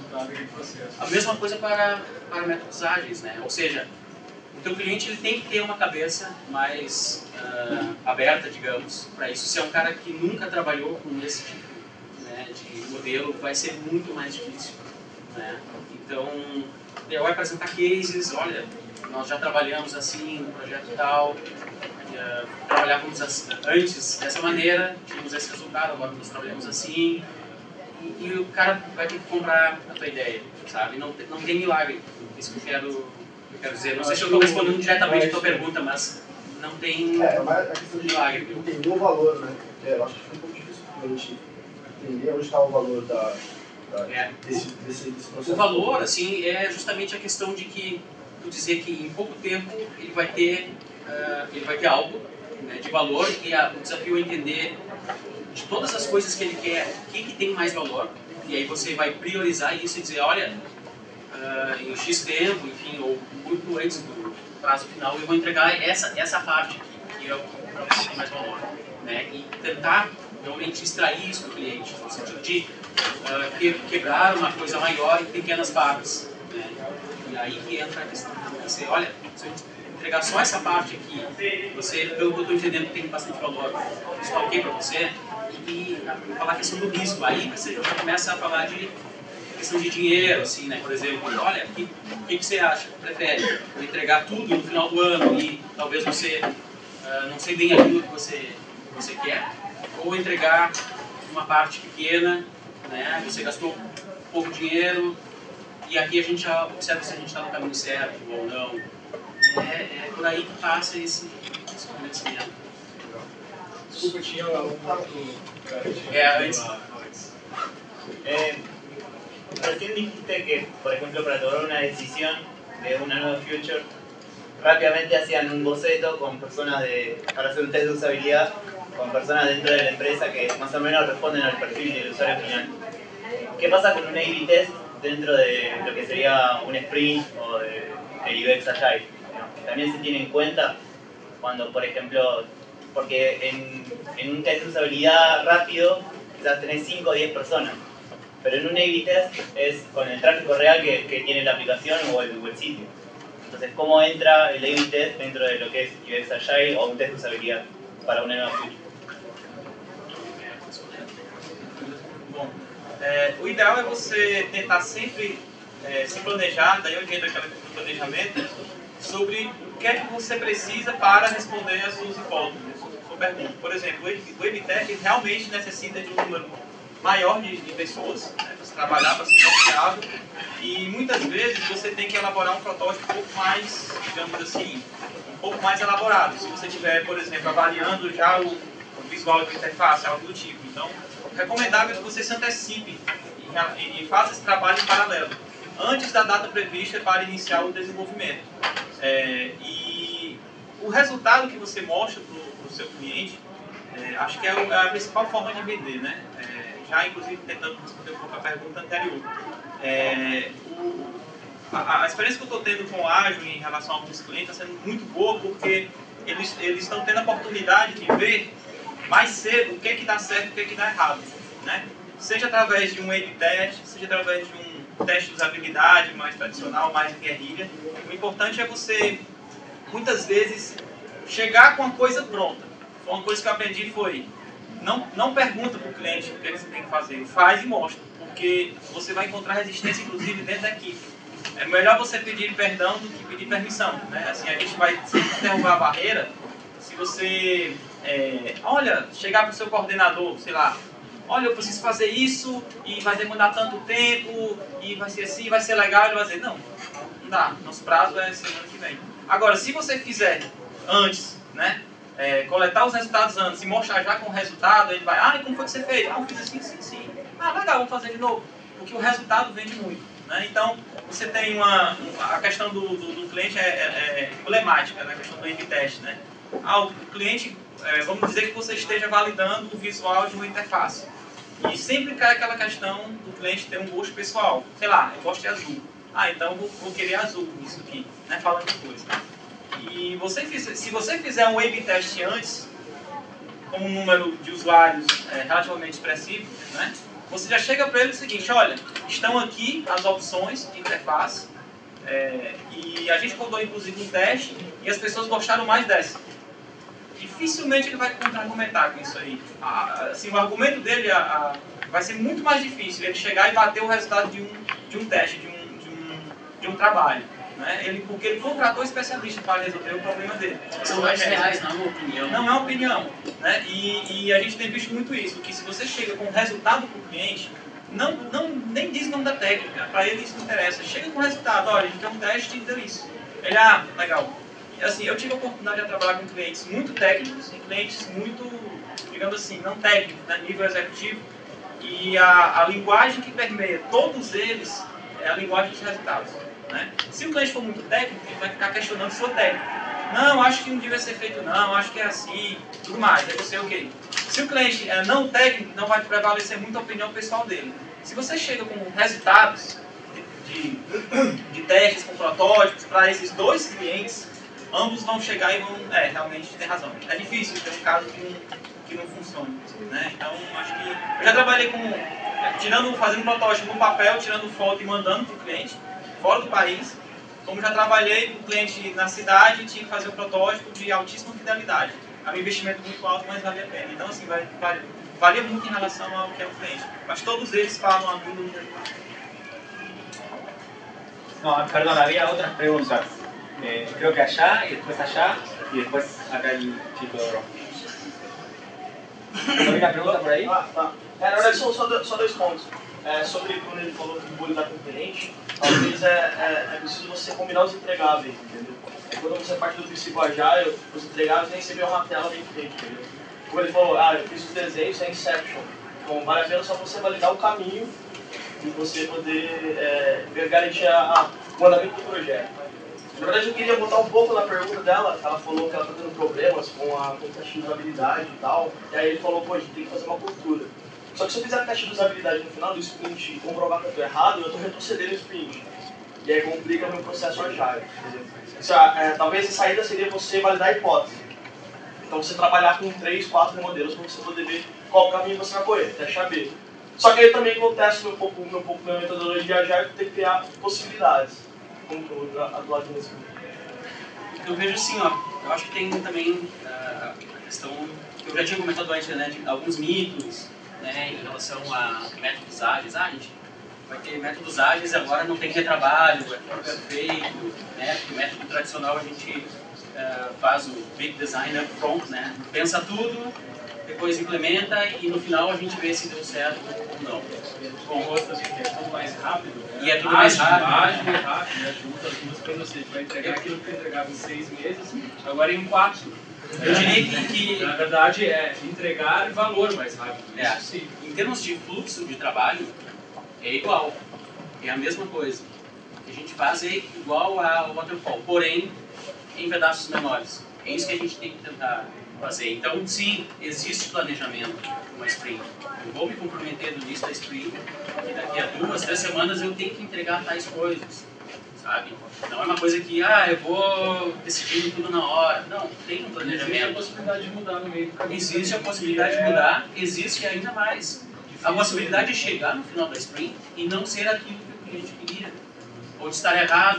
A mesma coisa para, para métodos ágeis, né? Ou seja, o teu cliente ele tem que ter uma cabeça mais uh, aberta, digamos, para isso. Se é um cara que nunca trabalhou com esse tipo, né, de modelo, vai ser muito mais difícil, né? Então, Eu vou apresentar cases, olha, nós já trabalhamos assim no projeto tal, uh, trabalhávamos assim, antes dessa maneira, tínhamos esse resultado, agora nós trabalhamos assim, e, e o cara vai ter que comprar a tua ideia, sabe? Não, não tem milagre, isso que eu quero, eu quero dizer. Não sei se eu estou respondendo diretamente a tua pergunta, mas não tem É, mas a questão de milagre. Viu? entender o valor, né? É, eu acho que fica um pouco difícil pra gente entender onde está o valor da, da, É. desse, desse, desse processo. O valor, assim, é justamente a questão de que tu dizer que em pouco tempo ele vai ter, uh, ele vai ter algo, né, de valor, e a, o desafio é entender de todas as coisas que ele quer, o que, que tem mais valor, e aí você vai priorizar isso e dizer, olha, uh, em X tempo, enfim, ou muito antes do prazo final, eu vou entregar essa, essa parte aqui, que é o que tem mais valor, né, e tentar realmente extrair isso do cliente, no sentido de uh, que, quebrar uma coisa maior em pequenas partes, né, e aí que entra a questão de você, olha, se eu entregar só essa parte aqui, você, pelo que eu estou entendendo, tem bastante valor, isso é ok para você, e falar a questão do risco, aí você já começa a falar de questão de dinheiro, assim, né, por exemplo, olha, o que, que, que você acha, prefere eu entregar tudo no final do ano e talvez você uh, não sei bem aquilo que você, que você quer, ou entregar uma parte pequena, né, você gastou pouco dinheiro, e aqui a gente já observa se a gente está no caminho certo ou não. É, é por aí que passa esse, esse conhecimento. Desculpa, tinha um outro... É, antes. Eh, recién dijiste que, por ejemplo, para tomar una decisión de una nueva feature, rápidamente hacían un boceto con personas de, para hacer un test de usabilidad con personas dentro de la empresa que más o menos responden al perfil del usuario final. ¿Qué pasa con un A B test dentro de lo que sería un sprint o de, de U X Agile? También se tiene en cuenta cuando, por ejemplo, porque en, en un test de usabilidad rápido quizás tenés cinco o diez personas, pero en un A B test es con el tráfico real que, que tiene la aplicación o el, o el sitio. Entonces, ¿cómo entra el A B test dentro de lo que es U X Agile o un test de usabilidad para una nueva feature? Bom, é, o ideal é você tentar sempre é, se planejar, daí onde entra aquela questão do planejamento, sobre o que é que você precisa para responder às suas hipóteses, às suas perguntas. Por exemplo, o A B test realmente necessita de um número maior de, de pessoas, né, para se trabalhar, para ser confiável, e muitas vezes você tem que elaborar um protótipo um pouco mais, digamos assim, um pouco mais elaborado. Se você estiver, por exemplo, avaliando já o, o visual da interface, algo do tipo. Então, é recomendável que você se antecipe e, e faça esse trabalho em paralelo, antes da data prevista para iniciar o desenvolvimento. É, e o resultado que você mostra para o seu cliente, é, acho que é a principal forma de vender, né? É, já inclusive tentando responder um pouco a pergunta anterior. É, o, a, a experiência que eu estou tendo com o Ágil em relação a alguns clientes está sendo muito boa, porque eles, eles estão tendo a oportunidade de ver mais cedo o que é que dá certo e o que é que dá errado, né? Seja através de um A B test, seja através de um teste de usabilidade mais tradicional, mais em guerrilha. O importante é você, muitas vezes, chegar com a coisa pronta. Uma coisa que eu aprendi foi, não, não pergunta para o cliente o que você tem que fazer, faz e mostra, porque você vai encontrar resistência, inclusive, dentro da equipe. É melhor você pedir perdão do que pedir permissão, né? Assim, a gente vai sempre derrubar a barreira se você, é, olha, chegar para o seu coordenador, sei lá, olha, eu preciso fazer isso e vai demorar tanto tempo e vai ser assim, vai ser legal, ele vai dizer, não, não dá, nosso prazo é semana que vem. Agora, se você fizer antes, né, é, coletar os resultados antes e mostrar já com o resultado, ele vai, ah, e como foi que você fez? Ah, eu fiz assim, sim, sim. Ah, legal, vamos fazer de novo, porque o resultado vende muito, né? Então, você tem uma, uma a questão do, do, do cliente é, é, é emblemática, né, a questão do A B test, né? Ah, o cliente, é, vamos dizer que você esteja validando o visual de uma interface. E sempre cai aquela questão do cliente ter um gosto pessoal. Sei lá, eu gosto de azul. Ah, então eu vou, vou querer azul nisso aqui, né? Falando de coisa. E você fiz, se você fizer um A B test antes, com um número de usuários é, relativamente expressivo, né? Você já chega para ele o seguinte, olha, estão aqui as opções de interface, é, e a gente rodou inclusive um teste, e as pessoas gostaram mais dessa. Dificilmente ele vai contra-argumentar com isso aí. Ah, assim, o argumento dele a, a, vai ser muito mais difícil ele chegar e bater o resultado de um, de um teste, de um, de, um, de de um trabalho. Né? Ele, porque ele contratou especialista para resolver o problema dele. São dados reais, não é uma opinião. Não é uma opinião. Né? E, e a gente tem visto muito isso, que se você chega com um resultado para o cliente, não, não, nem diz o nome da técnica, para ele isso não interessa. Chega com o resultado, olha, a gente tem um teste e deu isso. Ele, ah, legal. Assim, eu tive a oportunidade de trabalhar com clientes muito técnicos e clientes muito, digamos assim, não técnicos, né, nível executivo. E a, a linguagem que permeia todos eles é a linguagem dos resultados. Né? Se o cliente for muito técnico, ele vai ficar questionando sua técnica. Não, acho que não devia ser feito não, acho que é assim, tudo mais. Aí você, ok. Se o cliente é não técnico, não vai prevalecer muito a opinião pessoal dele. Se você chega com resultados de, de, de testes, com protótipos, para esses dois clientes, ambos vão chegar e vão, é, realmente tem razão. É difícil ter um caso que não, que não funcione. Né? Então, acho que... Eu já trabalhei com... Tirando, fazendo protótipo no papel, tirando foto e mandando para o cliente, fora do país. Como já trabalhei com o cliente na cidade, tinha que fazer um protótipo de altíssima fidelidade. É um investimento muito alto, mas vale a pena. Então, assim, vai, vai, varia muito em relação ao que é o cliente. Mas todos eles falam a língua do resultado. No, perdón, había otras preguntas. Eh, creo que allá, y después allá, y después acá el chico de rojo. ¿Hay una pregunta por ahí? Ah, tá. É, na verdade, são só dois, só dois pontos. É, sobre quando ele falou que o bolho está com o cliente, talvez é, é, é preciso você combinar os entregáveis, entendeu? É quando você parte do princípio agile, os entregáveis nem sempre é uma tela bem feita, entendeu? Como ele falou, ah, eu fiz os desenhos, é Inception. Então, vale a pena só você validar o caminho e você poder é, garantir a, a, o andamento do projeto. Na verdade, eu queria botar um pouco na pergunta dela, ela falou que ela está tendo problemas com a, com o teste de usabilidade e tal, e aí ele falou, pô, a gente tem que fazer uma cultura. Só que se eu fizer teste de usabilidade no final do sprint e comprovar que eu estou errado, eu estou retrocedendo o sprint. E aí complica meu processo agile, entendeu? Seja, é, talvez a saída seria você validar a hipótese. Então você trabalhar com três, quatro modelos para você poder ver qual caminho você vai correr, teste A B. Só que aí também acontece um pouco, um pouco minha metodologia de agile, tem que criar possibilidades. Como que eu vou atuar nisso? Eu vejo assim, ó, eu acho que tem também uh, a questão que eu já tinha comentado antes, né, de alguns mitos, né, em relação a métodos ágeis. Ah, a gente vai ter métodos ágeis e agora não tem retrabalho, é tudo perfeito, né, porque o método tradicional a gente uh, faz o big design up front, né, pensa tudo, depois implementa e no final a gente vê se deu certo ou não. Com gosto assim, que é tudo mais rápido. Né? E é tudo mais rápido. Ágil e rápido, né? Junta as duas coisas, você vai entregar aquilo que entregava em seis meses, agora em quatro. Eu diria que, que... Na verdade é entregar valor mais rápido. É. Isso sim. Em termos de fluxo de trabalho, é igual. É a mesma coisa. O que a gente faz é igual ao waterfall, porém em pedaços menores. É isso que a gente tem que tentar fazer. Então, sim, existe planejamento uma sprint. Eu vou me comprometer no início da sprint e daqui a duas, três semanas eu tenho que entregar tais coisas, sabe? Não é uma coisa que, ah, eu vou decidir tudo na hora. Não, tem um planejamento. Existe a possibilidade de mudar no meio do caminho. Existe a possibilidade de mudar, existe ainda mais. A possibilidade de chegar no final da sprint e não ser aquilo que o cliente queria, ou de estar errado,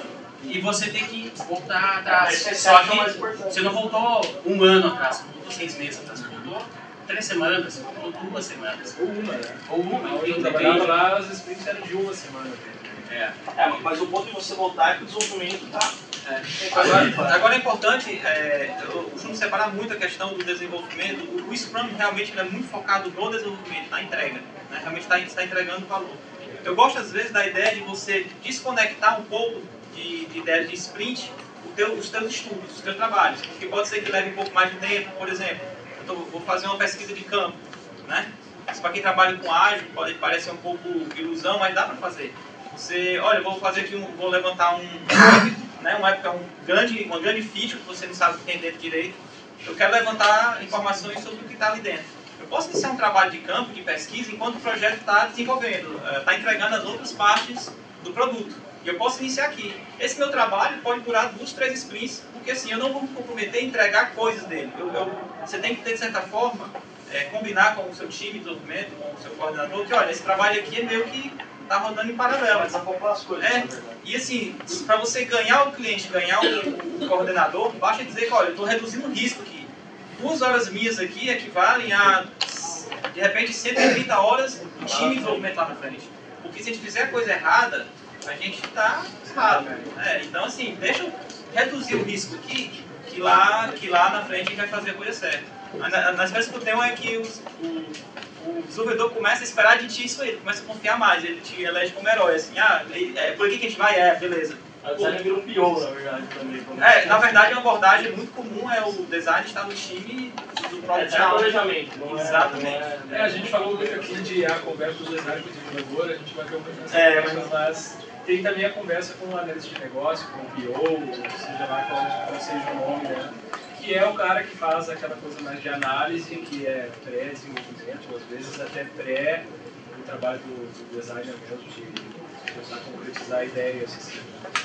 e você tem que voltar atrás. Só que você não voltou um ano atrás, não voltou seis meses atrás, você voltou três semanas, você voltou duas semanas. Ou uma, né? Ou uma, eu enfim, trabalhava lá, as sprints eram de uma semana. É. É, mas o ponto de você voltar é que o desenvolvimento está... É. Agora, agora é importante, é, eu costumo separar muito a questão do desenvolvimento. O, o Scrum realmente ele é muito focado no desenvolvimento, na entrega. Né? Realmente está está entregando valor. Eu gosto às vezes da ideia de você desconectar um pouco de, de ideia de sprint o teu, os teus estudos, os teus trabalhos. Porque pode ser que leve um pouco mais de tempo. Por exemplo, eu tô, vou fazer uma pesquisa de campo. Né? Isso para quem trabalha com ágil pode parecer um pouco ilusão, mas dá para fazer. Você, olha, eu vou fazer aqui, um, vou levantar um, né, um, é um grande, uma grande feature que você não sabe o que tem dentro direito. Eu quero levantar informações sobre o que está ali dentro. Eu posso iniciar um trabalho de campo, de pesquisa, enquanto o projeto está desenvolvendo, está entregando as outras partes do produto. E eu posso iniciar aqui. Esse meu trabalho pode durar duas, três sprints, porque assim, eu não vou me comprometer a entregar coisas dele. Eu, eu, você tem que ter, de certa forma, é, combinar com o seu time de desenvolvimento, com o seu coordenador, que olha, esse trabalho aqui é meio que está rodando em paralelo. Mas acoplar as coisas, é, e assim, para você ganhar o cliente, ganhar o, o coordenador, basta dizer que, olha, eu estou reduzindo o risco aqui. Duas horas minhas aqui equivalem a, de repente, cento e trinta horas de time de desenvolvimento lá na frente. Porque se a gente fizer a coisa errada, a gente está errado. É, então, assim, deixa eu reduzir o risco aqui, que lá, que lá na frente a gente vai fazer a coisa certa. A, a diferença que eu tenho é que os, o, o desenvolvedor começa a esperar de ti isso aí, ele começa a confiar mais, ele te elege como herói, assim, ah, é, por aqui que a gente vai? É, beleza. O design vira um P O, na verdade, também. É, na verdade, uma abordagem muito comum é o design estar no time do próprio é, é planejamento. Não Exatamente. É, não é, É, a gente falou muito aqui de a conversa do design com o desenvolvedor, a gente vai ter um pouco nessa É, conversa, mas tem também a conversa com o analista de negócio, com o P O, seja lá qual, qual seja o nome, né? Que é o cara que faz aquela coisa mais de análise, que é pré-desenvolvimento, às vezes até pré o trabalho do, do designer mesmo, de tentar concretizar ideias, assim.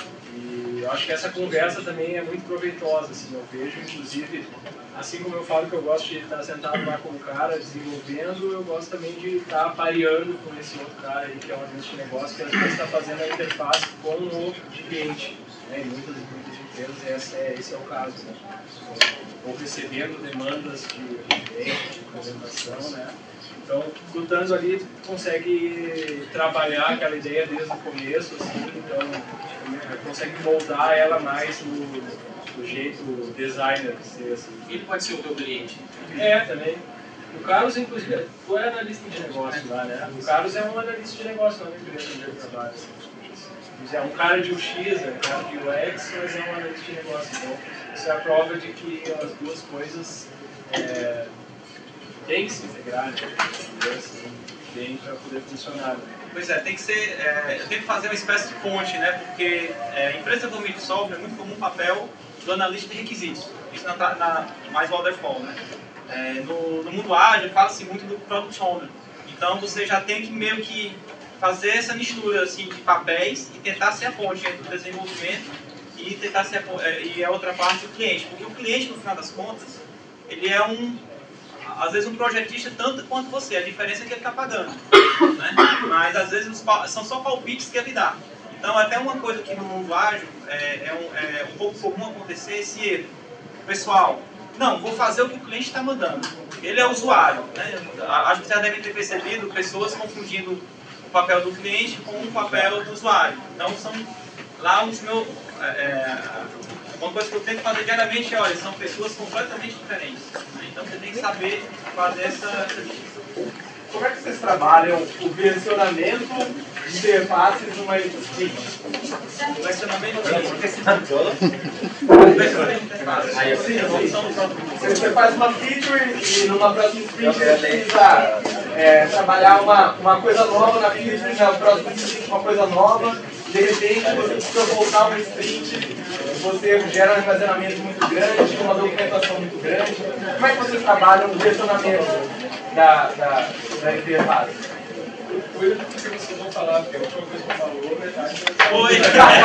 E eu acho que essa conversa também é muito proveitosa, assim, eu vejo, inclusive, assim como eu falo que eu gosto de estar sentado lá com o cara desenvolvendo, eu gosto também de estar pareando com esse outro cara aí, que é um analista de negócio, que às vezes está fazendo a interface com o cliente, né? E muitas, muitas empresas esse é, esse é o caso, né? Ou recebendo demandas de cliente, de implementação, né? Então, o Tanzo ali consegue trabalhar aquela ideia desde o começo, assim, então consegue moldar ela mais no, no jeito designer de ser, assim. Ele pode ser o teu cliente. É, também. O Carlos, inclusive, tu é analista de negócio lá, né? O Carlos é um analista de negócio lá na empresa onde ele trabalha. Assim. É um cara de U X, é um cara de U X, mas é um analista de negócio. Então, isso é a prova de que as duas coisas é, têm que se integrar, né? Assim, bem para poder funcionar. Né? Pois é, tem que ser, é, eu tenho que fazer uma espécie de ponte, né? Porque é, a empresa do Microsoft é muito comum o papel do analista de requisitos. Isso na, na mais waterfall, né? É, no, no mundo ágil, fala-se muito do Product Owner. Então, você já tem que meio que fazer essa mistura assim, de papéis e tentar ser a ponte entre o desenvolvimento e tentar ser a, e a outra parte do cliente. Porque o cliente, no final das contas, ele é um, às vezes, um projetista tanto quanto você. A diferença é que ele está pagando. Né? Mas, às vezes, os, são só palpites que ele dá. Então, até uma coisa que no mundo ágil é, é, um, é um pouco comum acontecer esse erro. Pessoal, não, vou fazer o que o cliente está mandando. Ele é usuário. Né? Acho que vocês já devem ter percebido pessoas confundindo o papel do cliente com o papel do usuário. Então, são lá os meus... É, uma coisa que eu tento fazer diariamente é, olha, são pessoas completamente diferentes. Né? Então, você tem que saber fazer essa, essa distinção. Como é que vocês trabalham o versionamento de interfaces numa sprint? O versionamento de Aí, sim, você faz uma feature e numa próxima sprint você precisa é, trabalhar uma, uma coisa nova na feature, na próxima sprint uma coisa nova. De repente, você precisa voltar uma sprint, você gera um armazenamento muito grande, uma documentação muito grande. Como é que vocês trabalham o versionamento da, da, da interface? Cuida do que vocês vão falar, porque a última coisa que eu falou, verdade. Oi!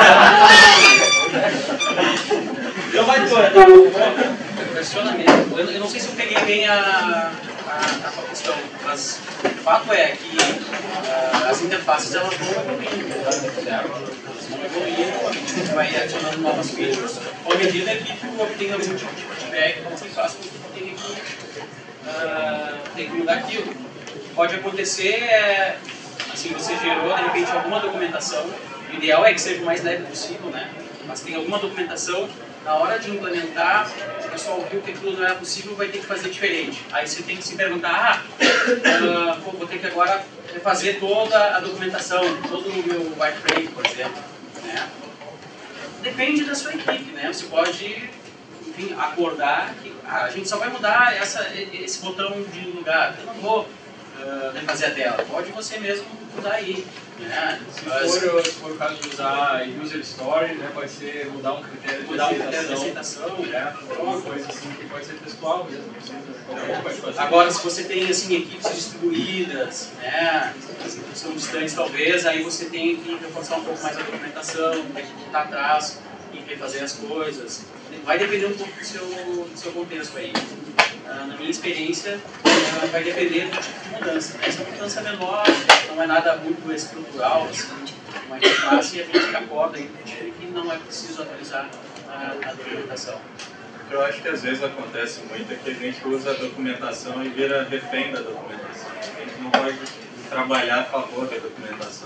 Eu vai Versionamento. Eu, eu não sei se eu peguei bem a, a, a questão, mas o fato é que uh, as interfaces elas vão evoluindo, certo? Elas vão evoluindo, a gente vai adicionando novas features, à medida que tu obtém algum tipo de feedback, então você faz com que tu tenha que, uh, tem que mudar aquilo. O que pode acontecer é, assim, você gerou de repente alguma documentação, o ideal é que seja o mais leve possível, né? Mas tem alguma documentação, na hora de implementar, o pessoal viu que aquilo não era possível, vai ter que fazer diferente. Aí você tem que se perguntar, ah, uh, pô, vou ter que agora refazer toda a documentação, todo o meu wireframe, por exemplo. Né? Depende da sua equipe, né? Você pode, enfim, acordar que ah, a gente só vai mudar essa, esse botão de lugar. Eu não vou uh, refazer a tela. Pode você mesmo mudar aí. Né? Se for, se for o caso de usar user story, né, pode ser mudar um critério de mudar um aceitação, critério de aceitação, né, uma coisa assim que pode ser textual mesmo. Qualquer um pode fazer. Agora, se você tem assim, equipes distribuídas, né, assim, que são distantes talvez, aí você tem que reforçar um pouco mais a documentação, tem que voltar atrás e refazer as coisas. Vai depender um pouco do seu, do seu contexto aí. Uh, na minha experiência, uh, vai depender do tipo de mudança. Essa mudança menor não é nada muito estrutural, assim, uma interface, e a gente acorda e que não é preciso atualizar a, a documentação. O que eu acho que às vezes acontece muito é que a gente usa a documentação e vira refém da documentação. A gente não pode trabalhar a favor da documentação.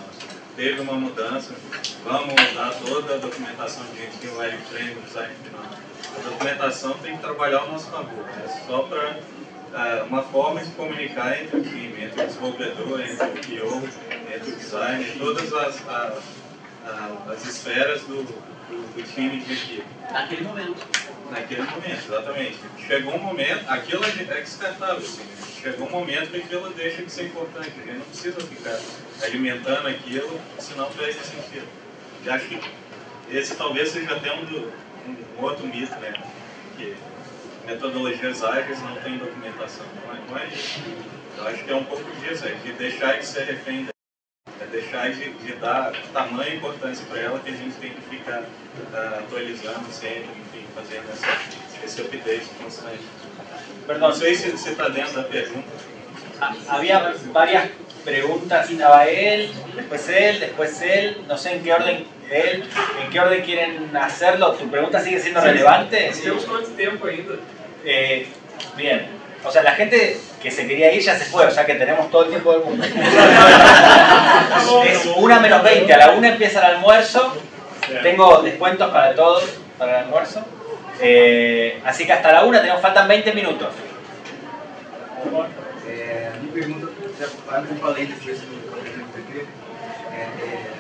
teve uma mudança, vamos mudar toda a documentação de o wireframe, o design final. A documentação tem que trabalhar ao nosso favor, é só para uh, uma forma de comunicar entre o time, entre o desenvolvedor, entre o P O, entre o designer, todas as, a, a, as esferas do, do, do time de equipe. Naquele momento. Naquele momento, exatamente. Chegou um momento, aquilo é descartável, assim. Chegou um momento que aquilo deixa de ser importante. A gente não precisa ficar alimentando aquilo, senão perde sentido. E acho que esse talvez seja até um, do, um outro mito, né? Que metodologias ágeis não têm documentação. Não é, não é isso. Eu acho que é um pouco disso, é de deixar de ser refém, é deixar de, de dar tamanha importância para ela que a gente tem que ficar uh, atualizando sempre, enfim, fazendo essa, esse update constante. Perdón, no sé si está dentro de la pregunta. Había varias preguntas, estaba él, después él, después él, no sé en qué orden él, en qué orden quieren hacerlo. ¿Tu pregunta sigue siendo relevante? Temos quanto tempo ainda? Eh, bien, o sea, la gente que se quería ir ya se fue, o sea que tenemos todo el tiempo del mundo. Es una menos veinte, a la una empieza el almuerzo, tengo descuentos para todos, para el almuerzo. Eh, así que hasta la una tenemos, faltan veinte minutos. É, a minha pergunta, já como eu falei depois do projeto P P, é, é,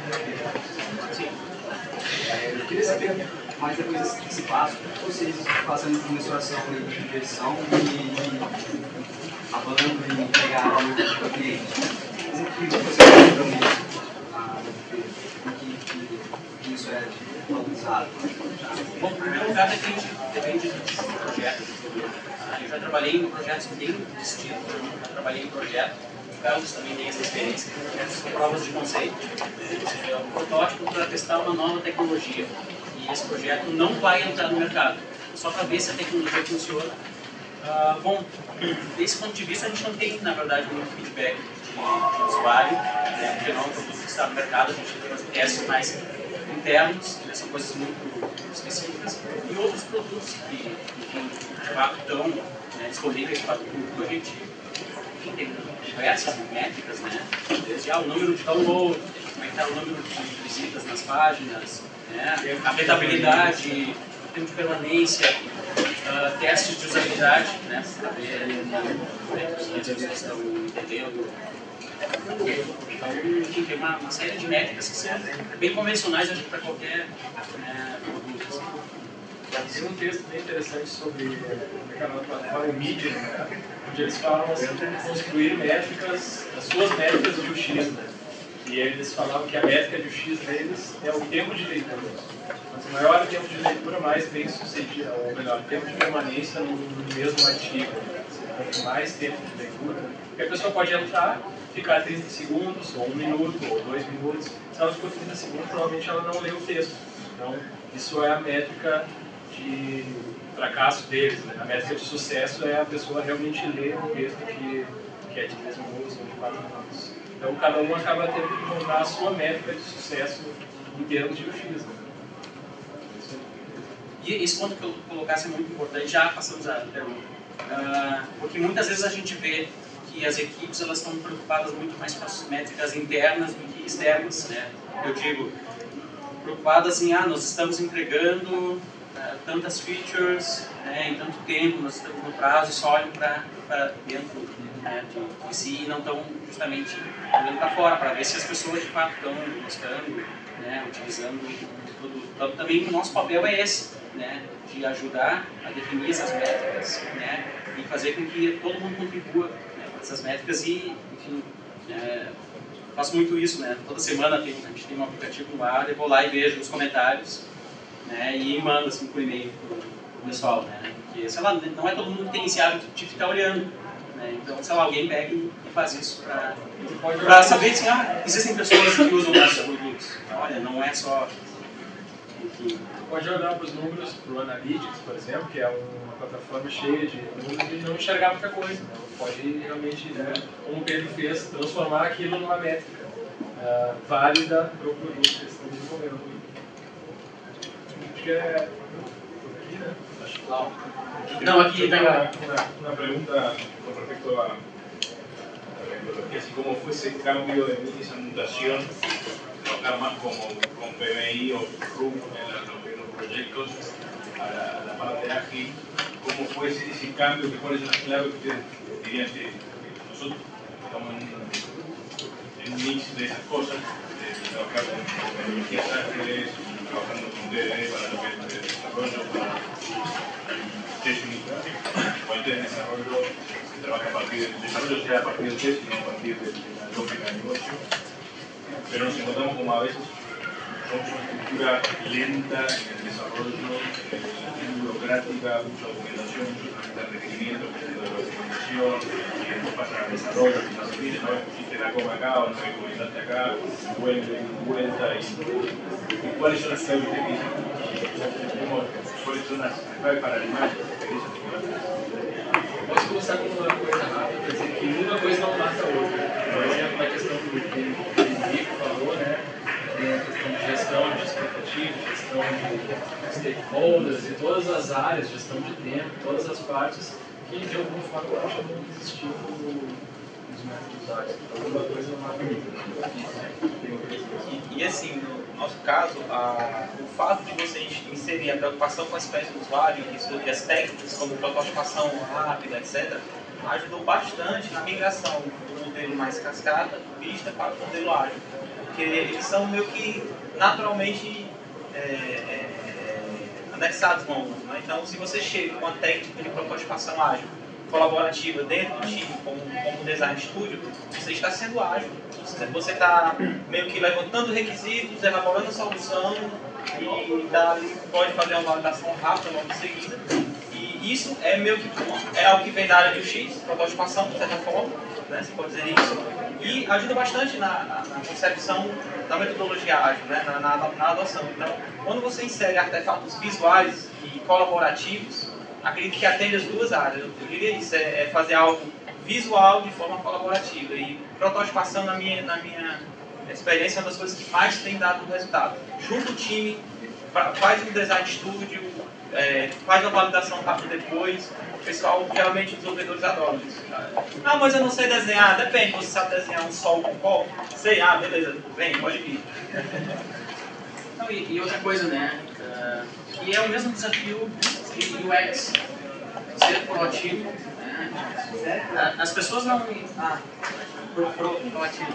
é, eu queria saber mais depois desse, desse passo, como vocês fazendo de mensuração e inversão e falando em entregar valor para o cliente. Como que vocês lembram isso na P P? Como que isso é valorizado? Bom, em primeiro lugar, depende, depende do projeto. Eu já trabalhei em projetos bem distintos, já trabalhei em projetos, o Carlos também tem essa experiência, são provas de conceito, ou seja, um protótipo para testar uma nova tecnologia. E esse projeto não vai entrar no mercado, só para ver se a tecnologia funciona. Ah, bom, desse ponto de vista, a gente não tem, na verdade, muito feedback de, de usuário, né, porque não é um produto que está no mercado, a gente tem que fazer testes mais internos, né, são coisas muito específicas, e outros produtos que, enfim, de fato estão, né, disponíveis para o público, a gente, enfim, tem diversas métricas, né, desde ah, o número de download, como é que está o número de visitas nas páginas, né, a rentabilidade, o tempo de permanência, uh, testes de usabilidade, né, para ver como é que os clientes estão entendendo. Então, enfim, tem uma, uma série de métricas que são bem convencionais para qualquer é, produto. Assim. Tem um texto bem interessante sobre o canal da plataforma Medium, né, onde eles falam assim, construir métricas, as suas métricas de U X, né? E eles falavam que a métrica de U X deles é o tempo de leitura. Quanto maior o tempo de leitura, mais bem sucedido, ou melhor, o tempo de permanência no, no mesmo artigo. Quanto mais tempo de leitura, porque a pessoa pode entrar, ficar trinta segundos, ou um minuto, ou dois minutos. Se ela ficou trinta segundos, provavelmente ela não leu o texto. Então, isso é a métrica de fracasso deles, né? A métrica de sucesso é a pessoa realmente ler um texto que, que é de três minutos ou de quatro minutos. Então, cada um acaba tendo que encontrar a sua métrica de sucesso em termos de U X. Né? E esse ponto que eu colocasse é muito importante, já passamos a pergunta. Uh, porque muitas vezes a gente vê que as equipes elas estão preocupadas muito mais com as métricas internas do que externas, né? Eu digo, preocupadas em, ah, nós estamos entregando uh, tantas features, né, em tanto tempo, nós estamos no prazo, e só olham para dentro, né, de, de si e não estão justamente olhando para fora, para ver se as pessoas de fato estão gostando, né, utilizando o produto. Então, também o nosso papel é esse, né, de ajudar a definir essas métricas, né, e fazer com que todo mundo contribua, né, para essas métricas e, enfim, é, faço muito isso, né, toda semana tem, a gente tem um aplicativo no ar, eu vou lá e vejo os comentários, né, e mando assim por e-mail pro, pro pessoal, né, porque, sei lá, não é todo mundo que tem esse hábito de ficar olhando, né, então, sei lá, alguém pega e faz isso para saber, assim, ah, existem pessoas que usam nossos produtos, olha, não é só, enfim. Pode olhar para os números, para o Analytics, por exemplo, que é uma plataforma cheia de números e não enxergar muita coisa. Né? Pode realmente, né, como o Pedro fez, transformar aquilo numa métrica uh, válida para o produto que eles estão desenvolvendo. Acho que é por aqui, né? Acho que lá. Não, aqui tem uma, uma, uma pergunta con respecto a, que así como fue ese cambio, esa mutación, trabajar más como, con P M I o R U M en los, los proyectos, a la, a la parte ágil, ¿cómo fue ese, ese cambio? ¿Cuáles son las claves que ustedes dirían que nosotros estamos en un, en un mix de esas cosas, de, de trabajar con metodologías ágiles, trabajando con D D D para lo que es el desarrollo, para el test unitario, cuando el desarrollo se trabaja a partir del desarrollo, sea a partir del test, sino a partir de, de la lógica del negocio, pero nos encontramos como a veces somos una estructura lenta en el desarrollo, muy burocrática, mucha documentación, mucho trámite de requerimientos, de documentación, y después pasa al desarrollo, y no se dice, no pusiste la coma acá o no me comentaste acá, vuelve y vuelta, y, y cuáles son las claves que dicen, cuáles son las claves para animar esa experiencia. Posso começar com uma coisa rápida, quer dizer que uma coisa não mata a outra. Por exemplo, a questão do que o Nico falou, né? Tem a questão de gestão de expectativas, gestão de stakeholders, e todas as áreas, gestão de tempo, todas as partes que de alguma forma eu acho que não existiu nos métodos ágeis. Alguma coisa não mata a outra. E, e assim, no nosso caso, a, o fato de você inserir a preocupação com a experiência do usuário e as técnicas como prototipação rápida, etcétera, ajudou bastante na migração do modelo mais cascata, vista, para o modelo ágil. Porque eles são meio que naturalmente é, é, anexados um ao outro, né? Então, se você chega com uma técnica de prototipação ágil colaborativa dentro do time, como, como design studio, você está sendo ágil. Você está meio que levantando requisitos, elaborando a solução e dali pode fazer uma validação rápida logo em seguida. E isso é meio que é algo que vem da área de U X, prototipação, de certa forma, né? Você pode dizer isso. E ajuda bastante na, na, na concepção da metodologia ágil, né? na, na, na adoção. Então, quando você insere artefatos visuais e colaborativos, acredito que atende as duas áreas. Eu diria isso, é, é fazer algo visual de forma colaborativa. E prototipação, na minha, na minha experiência, é uma das coisas que mais tem dado resultado. Junta o time, faz um design studio, é, faz uma validação rápida depois. O pessoal, geralmente, os desenvolvedores adoram isso. Ah, mas eu não sei desenhar. Depende, você sabe desenhar um sol com copo? Sei, ah, beleza, vem, pode vir. Não, e, e outra coisa, né? Uh, que é o mesmo desafio de U X, ser proativo. Né? As pessoas não... Ah, pro, pro, proativo.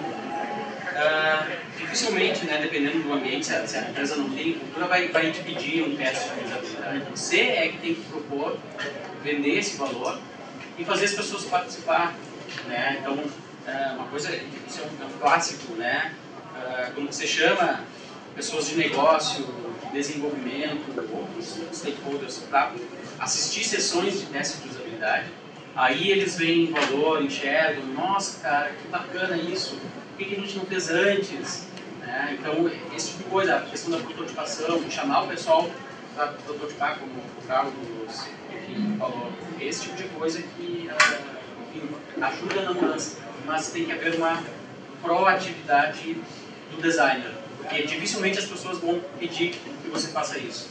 Uh, dificilmente, né, dependendo do ambiente, se a, se a empresa não tem cultura, vai, vai te pedir um teste de usabilidade. Você é que tem que propor, vender esse valor e fazer as pessoas participar. Né? Então, uh, uma coisa, isso é um, é um clássico, né? Uh, quando você chama pessoas de negócio, desenvolvimento, outros stakeholders para assistir sessões de teste de usabilidade, aí eles veem valor, enxergam, nossa, cara, que bacana isso, por que a gente não fez antes? Né? Então, esse tipo de coisa, a questão da prototipação, chamar o pessoal para prototipar, como o Carlos, enfim, falou, esse tipo de coisa que enfim, ajuda na mudança, mas tem que haver uma proatividade do designer, porque dificilmente as pessoas vão pedir que você faça isso.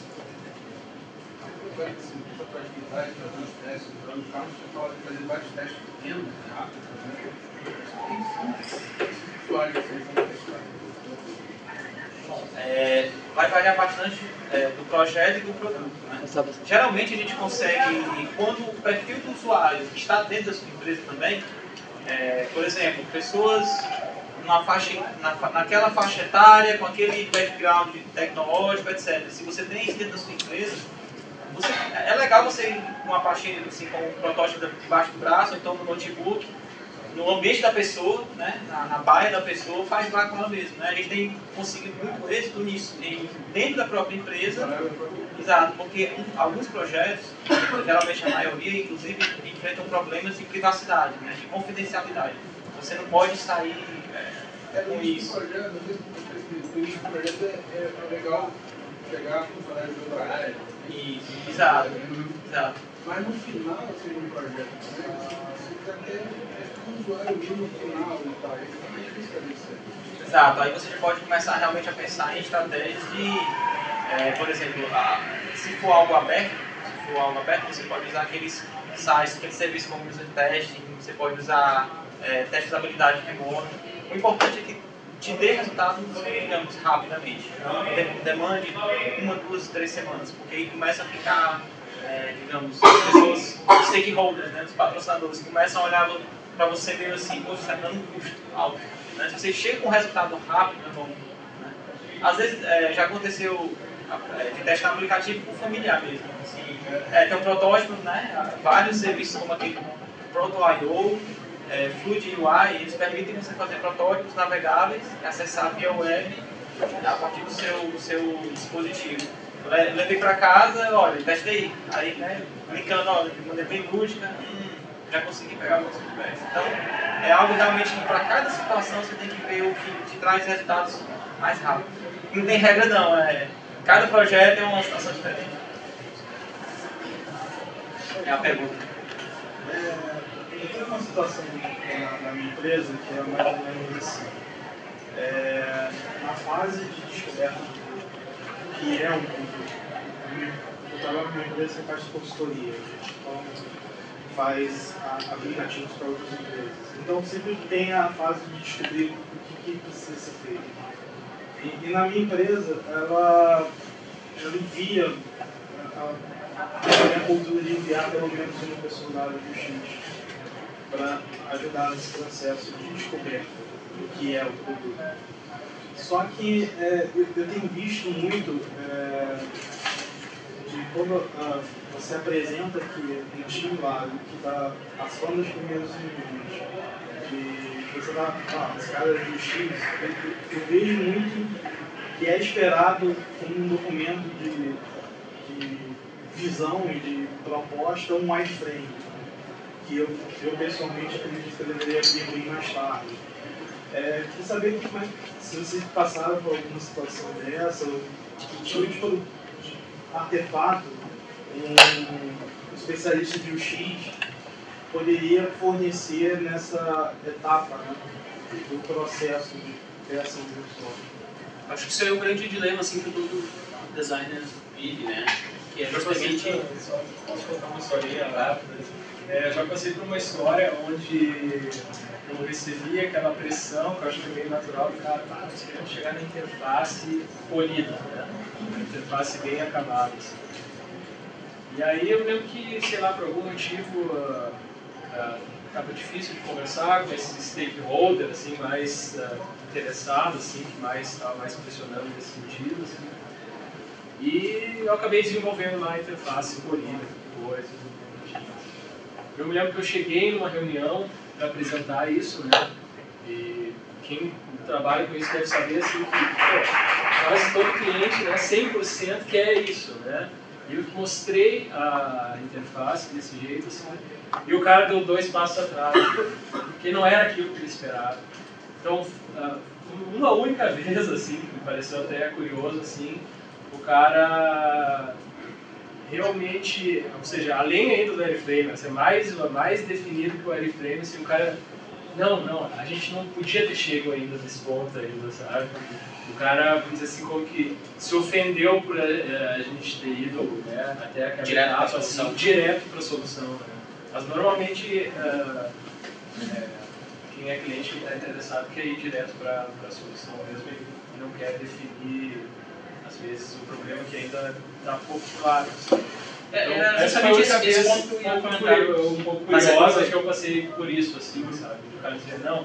É, vai variar bastante é, do projeto e do produto. Né? Geralmente a gente consegue, quando o perfil do usuário está dentro da sua empresa também, é, por exemplo, pessoas na faixa, na, naquela faixa etária, com aquele background tecnológico, etcétera. Se você tem isso dentro da sua empresa, você, é legal você ir com uma pastinha assim, com um protótipo debaixo do braço, ou então no notebook, no ambiente da pessoa, né, na, na baia da pessoa, faz lá com ela mesma. Né? A gente tem conseguido muito êxito nisso, em, dentro da própria empresa, exato, porque alguns projetos, geralmente a maioria, inclusive, enfrentam problemas de privacidade, né, de confidencialidade. Você não pode sair é, com isso. No início do projeto é, é legal pegar funcionários de outra área. Isso, exato, exato. Mas no final, assim, do projeto, você quer um usuário mesmo no final e tal, isso é mais difícil fazer isso. Exato, aí você já pode começar realmente a pensar em estratégias de, é, por exemplo, a, se for algo aberto, se for algo aberto, você pode usar aqueles sites, aqueles serviços como user testing, você pode usar é, teste de usabilidade remoto. O importante é que te dê resultados, digamos, rapidamente. Não demande uma, duas, três semanas, porque aí começa a ficar, é, digamos, as pessoas, os stakeholders, né, os patrocinadores, começam a olhar para você meio assim, poxa, você está dando um custo alto. Né? Se você chega com um resultado rápido, é bom. Né? Às vezes, é, já aconteceu é, de testar um aplicativo com familiar mesmo. Assim, é, tem um protótipo, né, vários serviços como aquele Proto I O, é, Fluid U I, eles permitem você fazer protótipos navegáveis e acessar via web a partir do seu, do seu dispositivo. Eu levei para casa, olha, testei, aí, né, clicando, olha, mandei bem lúdica, hum, já consegui pegar alguns feedbacks. Então, é algo realmente que para cada situação você tem que ver o que te traz resultados mais rápido. Não tem regra não, é, cada projeto é uma situação diferente. É a pergunta. É, eu tenho uma situação na, na minha empresa que é mais ou menos assim. É, na fase de descoberta do que é um produto, eu trabalho numa empresa que faz consultoria, então faz a, aplicativos para outras empresas. Então sempre tem a fase de descobrir o que, que precisa ser feito. E, e na minha empresa, ela, ela envia a, a minha cultura de enviar pelo menos uma pessoa da área do X para ajudar nesse processo de descoberta do que é o produto. Só que é, eu, eu tenho visto muito é, de quando uh, você apresenta que um time lá que está passando os primeiros minutos, e você está ah, esse cara é do X, eu, eu vejo muito que é esperado um documento de, de visão e de proposta, um wireframe, que eu, eu pessoalmente acredito que eu deveria abrir mais tarde. É, queria saber como é, se vocês passaram por alguma situação dessa, ou que tipo de artefato um especialista de U X poderia fornecer nessa etapa, né, do processo de criação de um software. Acho que isso é um grande dilema assim, que todo designer vive, né? Que é justamente... Posso contar uma historinha rápida? É, eu já passei por uma história onde eu recebi aquela pressão, que eu acho que é bem natural, do cara, ah, você quer chegar na interface polida, né? Uma interface bem acabada. Assim. E aí eu lembro que, sei lá, por algum motivo, uh, uh, estava difícil de conversar com esse stakeholder, assim, mais uh, interessado, assim, que mais estava mais pressionando nesse sentido, assim. E eu acabei desenvolvendo lá a interface polida, coisas. Eu me lembro que eu cheguei numa reunião para apresentar isso, né? E quem trabalha com isso deve saber assim que pô, quase todo cliente, né, cem por cento quer isso, né? E eu mostrei a interface desse jeito, assim, e o cara deu dois passos atrás, porque não era aquilo que ele esperava. Então, uma única vez, assim, que me pareceu até curioso, assim, o cara realmente, ou seja, além ainda do wireframe, ser mais, mais definido que o wireframe, assim, o cara, não, não, a gente não podia ter chegado ainda nesse ponto ainda, sabe? O cara, vamos dizer assim, como que se ofendeu por a, a gente ter ido, né, até aquela direto etapa, para a solução. Assim, direto para a solução, né? Mas normalmente, uh, é, quem é cliente que está interessado quer ir direto para a solução mesmo e não quer definir, às vezes, o problema que ainda está um pouco claro. Assim. É, Então, era essa foi a justamente única esse, vez esse ponto um que eu ia pouco, comentar. um pouco Mas é- curiosa que eu passei por isso, assim, sabe? O cara dizer, não,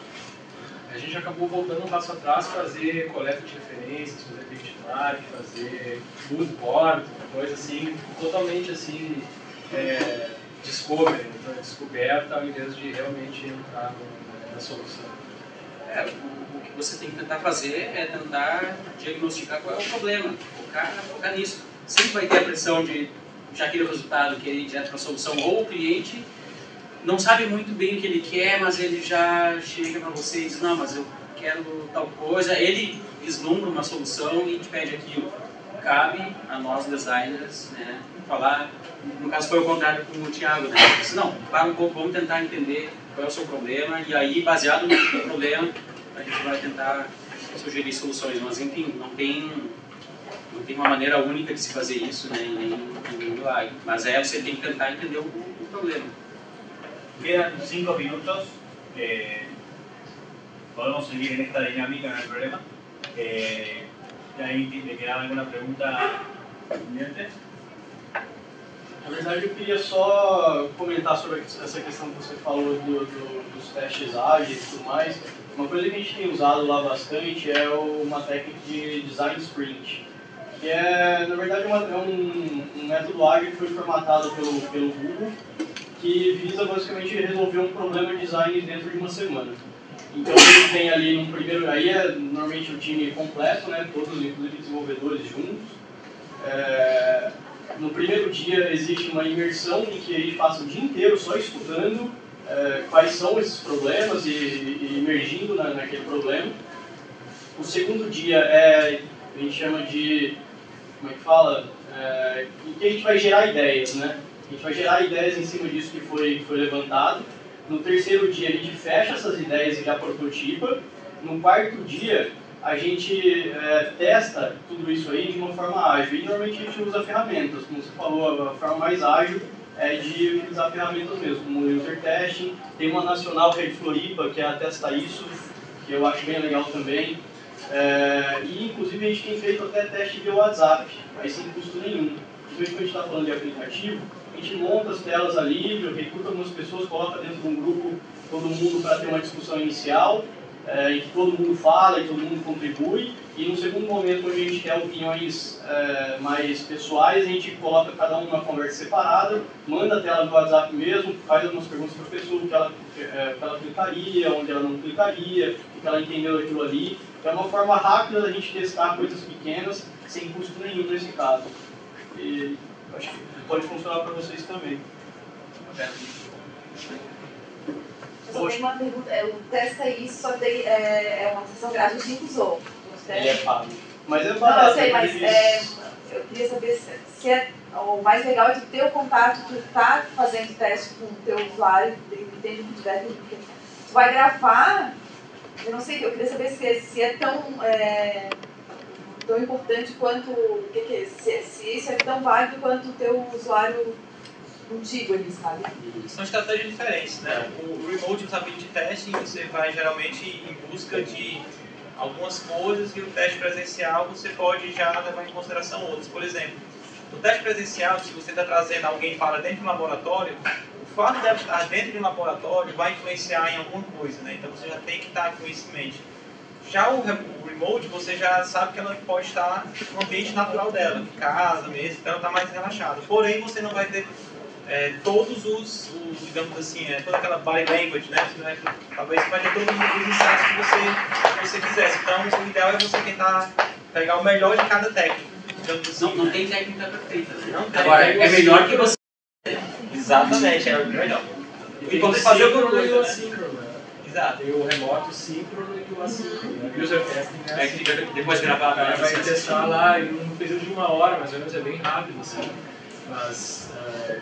a gente acabou voltando um passo atrás, fazer coleta de referências, fazer benchmark, fazer mood board, coisa assim, totalmente assim, é, discovery, então, descoberta, ao invés de realmente entrar no, na solução. É, o, o que você tem que tentar fazer é tentar diagnosticar qual é o problema, focar, focar nisso. Sempre vai ter a pressão de já querer o resultado, querer ir direto para a solução, ou o cliente não sabe muito bem o que ele quer, mas ele já chega para você e diz, não, mas eu quero tal coisa, ele vislumbra uma solução e te pede aquilo. Cabe a nós designers, né, falar, no caso foi o contrário com o Thiago, né, ele disse, não, para um pouco, vamos tentar entender qual é o seu problema, e aí, baseado no problema, a gente vai tentar sugerir soluções, mas enfim, não tem, não tem uma maneira única de se fazer isso, né, nem nem milagre, mas é, você tem que tentar entender o, o problema. Quedan cinco minutos. Eh, podemos seguir en esta dinámica, no hay problema. Eh, ¿Ahí te quedaba alguna pregunta pendiente? Na verdade, eu queria só comentar sobre essa questão que você falou do, do, dos testes ágeis e tudo mais. Uma coisa que a gente tem usado lá bastante é uma técnica de design sprint, que é, na verdade, uma, é um, um método ágil que foi formatado pelo, pelo Google, que visa basicamente resolver um problema de design dentro de uma semana. Então ele tem ali no primeiro, aí é normalmente o time completo, né, todos inclusive desenvolvedores juntos. É, no primeiro dia existe uma imersão em que a gente passa o dia inteiro só estudando é, quais são esses problemas e, e imergindo na, naquele problema. O segundo dia é, a gente chama de, como é que fala, é, em que a gente vai gerar ideias, né? A gente vai gerar ideias em cima disso que foi, que foi levantado. No terceiro dia a gente fecha essas ideias e já prototipa. No quarto dia a gente é, testa tudo isso aí de uma forma ágil. E normalmente a gente usa ferramentas, como você falou, a forma mais ágil é de utilizar ferramentas mesmo, como o user testing. Tem uma nacional Rede Floripa que é a Testa Isso, que eu acho bem legal também. É, e inclusive a gente tem feito até teste via WhatsApp, mas sem custo nenhum. Principalmente quando a gente está falando de aplicativo, a gente monta as telas ali, recruta algumas pessoas, coloca dentro de um grupo todo mundo para ter uma discussão inicial, é, em que todo mundo fala e todo mundo contribui, e no segundo momento, onde a gente quer opiniões é, mais pessoais, a gente coloca cada um numa conversa separada, manda a tela do WhatsApp mesmo, faz algumas perguntas para a pessoa, o que ela, é, que ela clicaria, onde ela não clicaria, o que ela entendeu daquilo ali. É uma forma rápida da gente testar coisas pequenas, sem custo nenhum nesse caso. E acho que pode funcionar para vocês também. Eu só tenho uma pergunta, é, o Testa Isso só tem, é, é uma sessão grátis, a gente usou. Ele é pago. Mas é Não, barato. eu sei, mas é, eu queria saber se, se é, o mais legal é de ter o contato, tu tá fazendo teste com o teu usuário, entende o feedback, porque tu vai gravar, eu não sei, eu queria saber se é, se é tão, é, tão importante quanto, o que que é, se, se isso é tão válido quanto o teu usuário contigo ali, sabe? São estratégias diferentes, né? O remote usability testing, você vai geralmente em busca de algumas coisas, e o teste presencial você pode já levar em consideração outras. Por exemplo, no teste presencial, se você está trazendo alguém para dentro de um laboratório, o fato de estar dentro de um laboratório vai influenciar em alguma coisa, né? Então você já tem que estar com isso em mente. Já o remote, você já sabe que ela pode estar no ambiente natural dela, em casa mesmo, então ela está mais relaxada. Porém, você não vai ter é, todos os, os, digamos assim, é, toda aquela body language, né? Você vai, talvez você vai ter todos os insights que você, que você quisesse. Então, o ideal é você tentar pegar o melhor de cada técnica. Assim, não, não tem técnica perfeita. Não tem. Agora, é melhor que você. Exatamente, é o melhor. E quando fazer o síncrono e o assíncrono. Exato. Tem o remoto síncrono e o assíncrono. User testing é assim. É que depois gravar, o cara vai testar lá em um período de uma hora, mais ou menos, é bem rápido, assim. Mas é,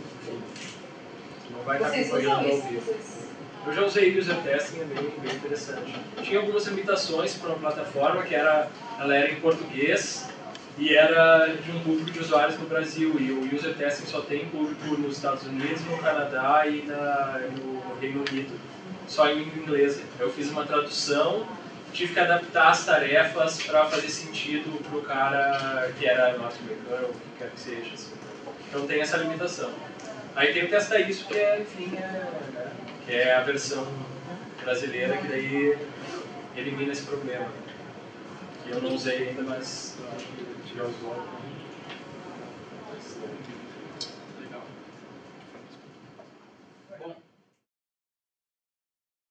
não vai estar acompanhando ao vivo. Eu já usei user testing, é bem, bem interessante. Tinha algumas limitações para uma plataforma que era, ela era em português e era de um público de usuários no Brasil, e o user testing só tem público nos Estados Unidos, no Canadá e na, no Reino Unido, só em língua inglesa. Eu fiz uma tradução, tive que adaptar as tarefas para fazer sentido para o cara que era norte-americano ou o que quer que seja. Assim. Então tem essa limitação. Aí tem o Testa Isso, que é, enfim, é, né, que é a versão brasileira, que daí elimina esse problema. Que eu não usei ainda, mas eu acho que já usou.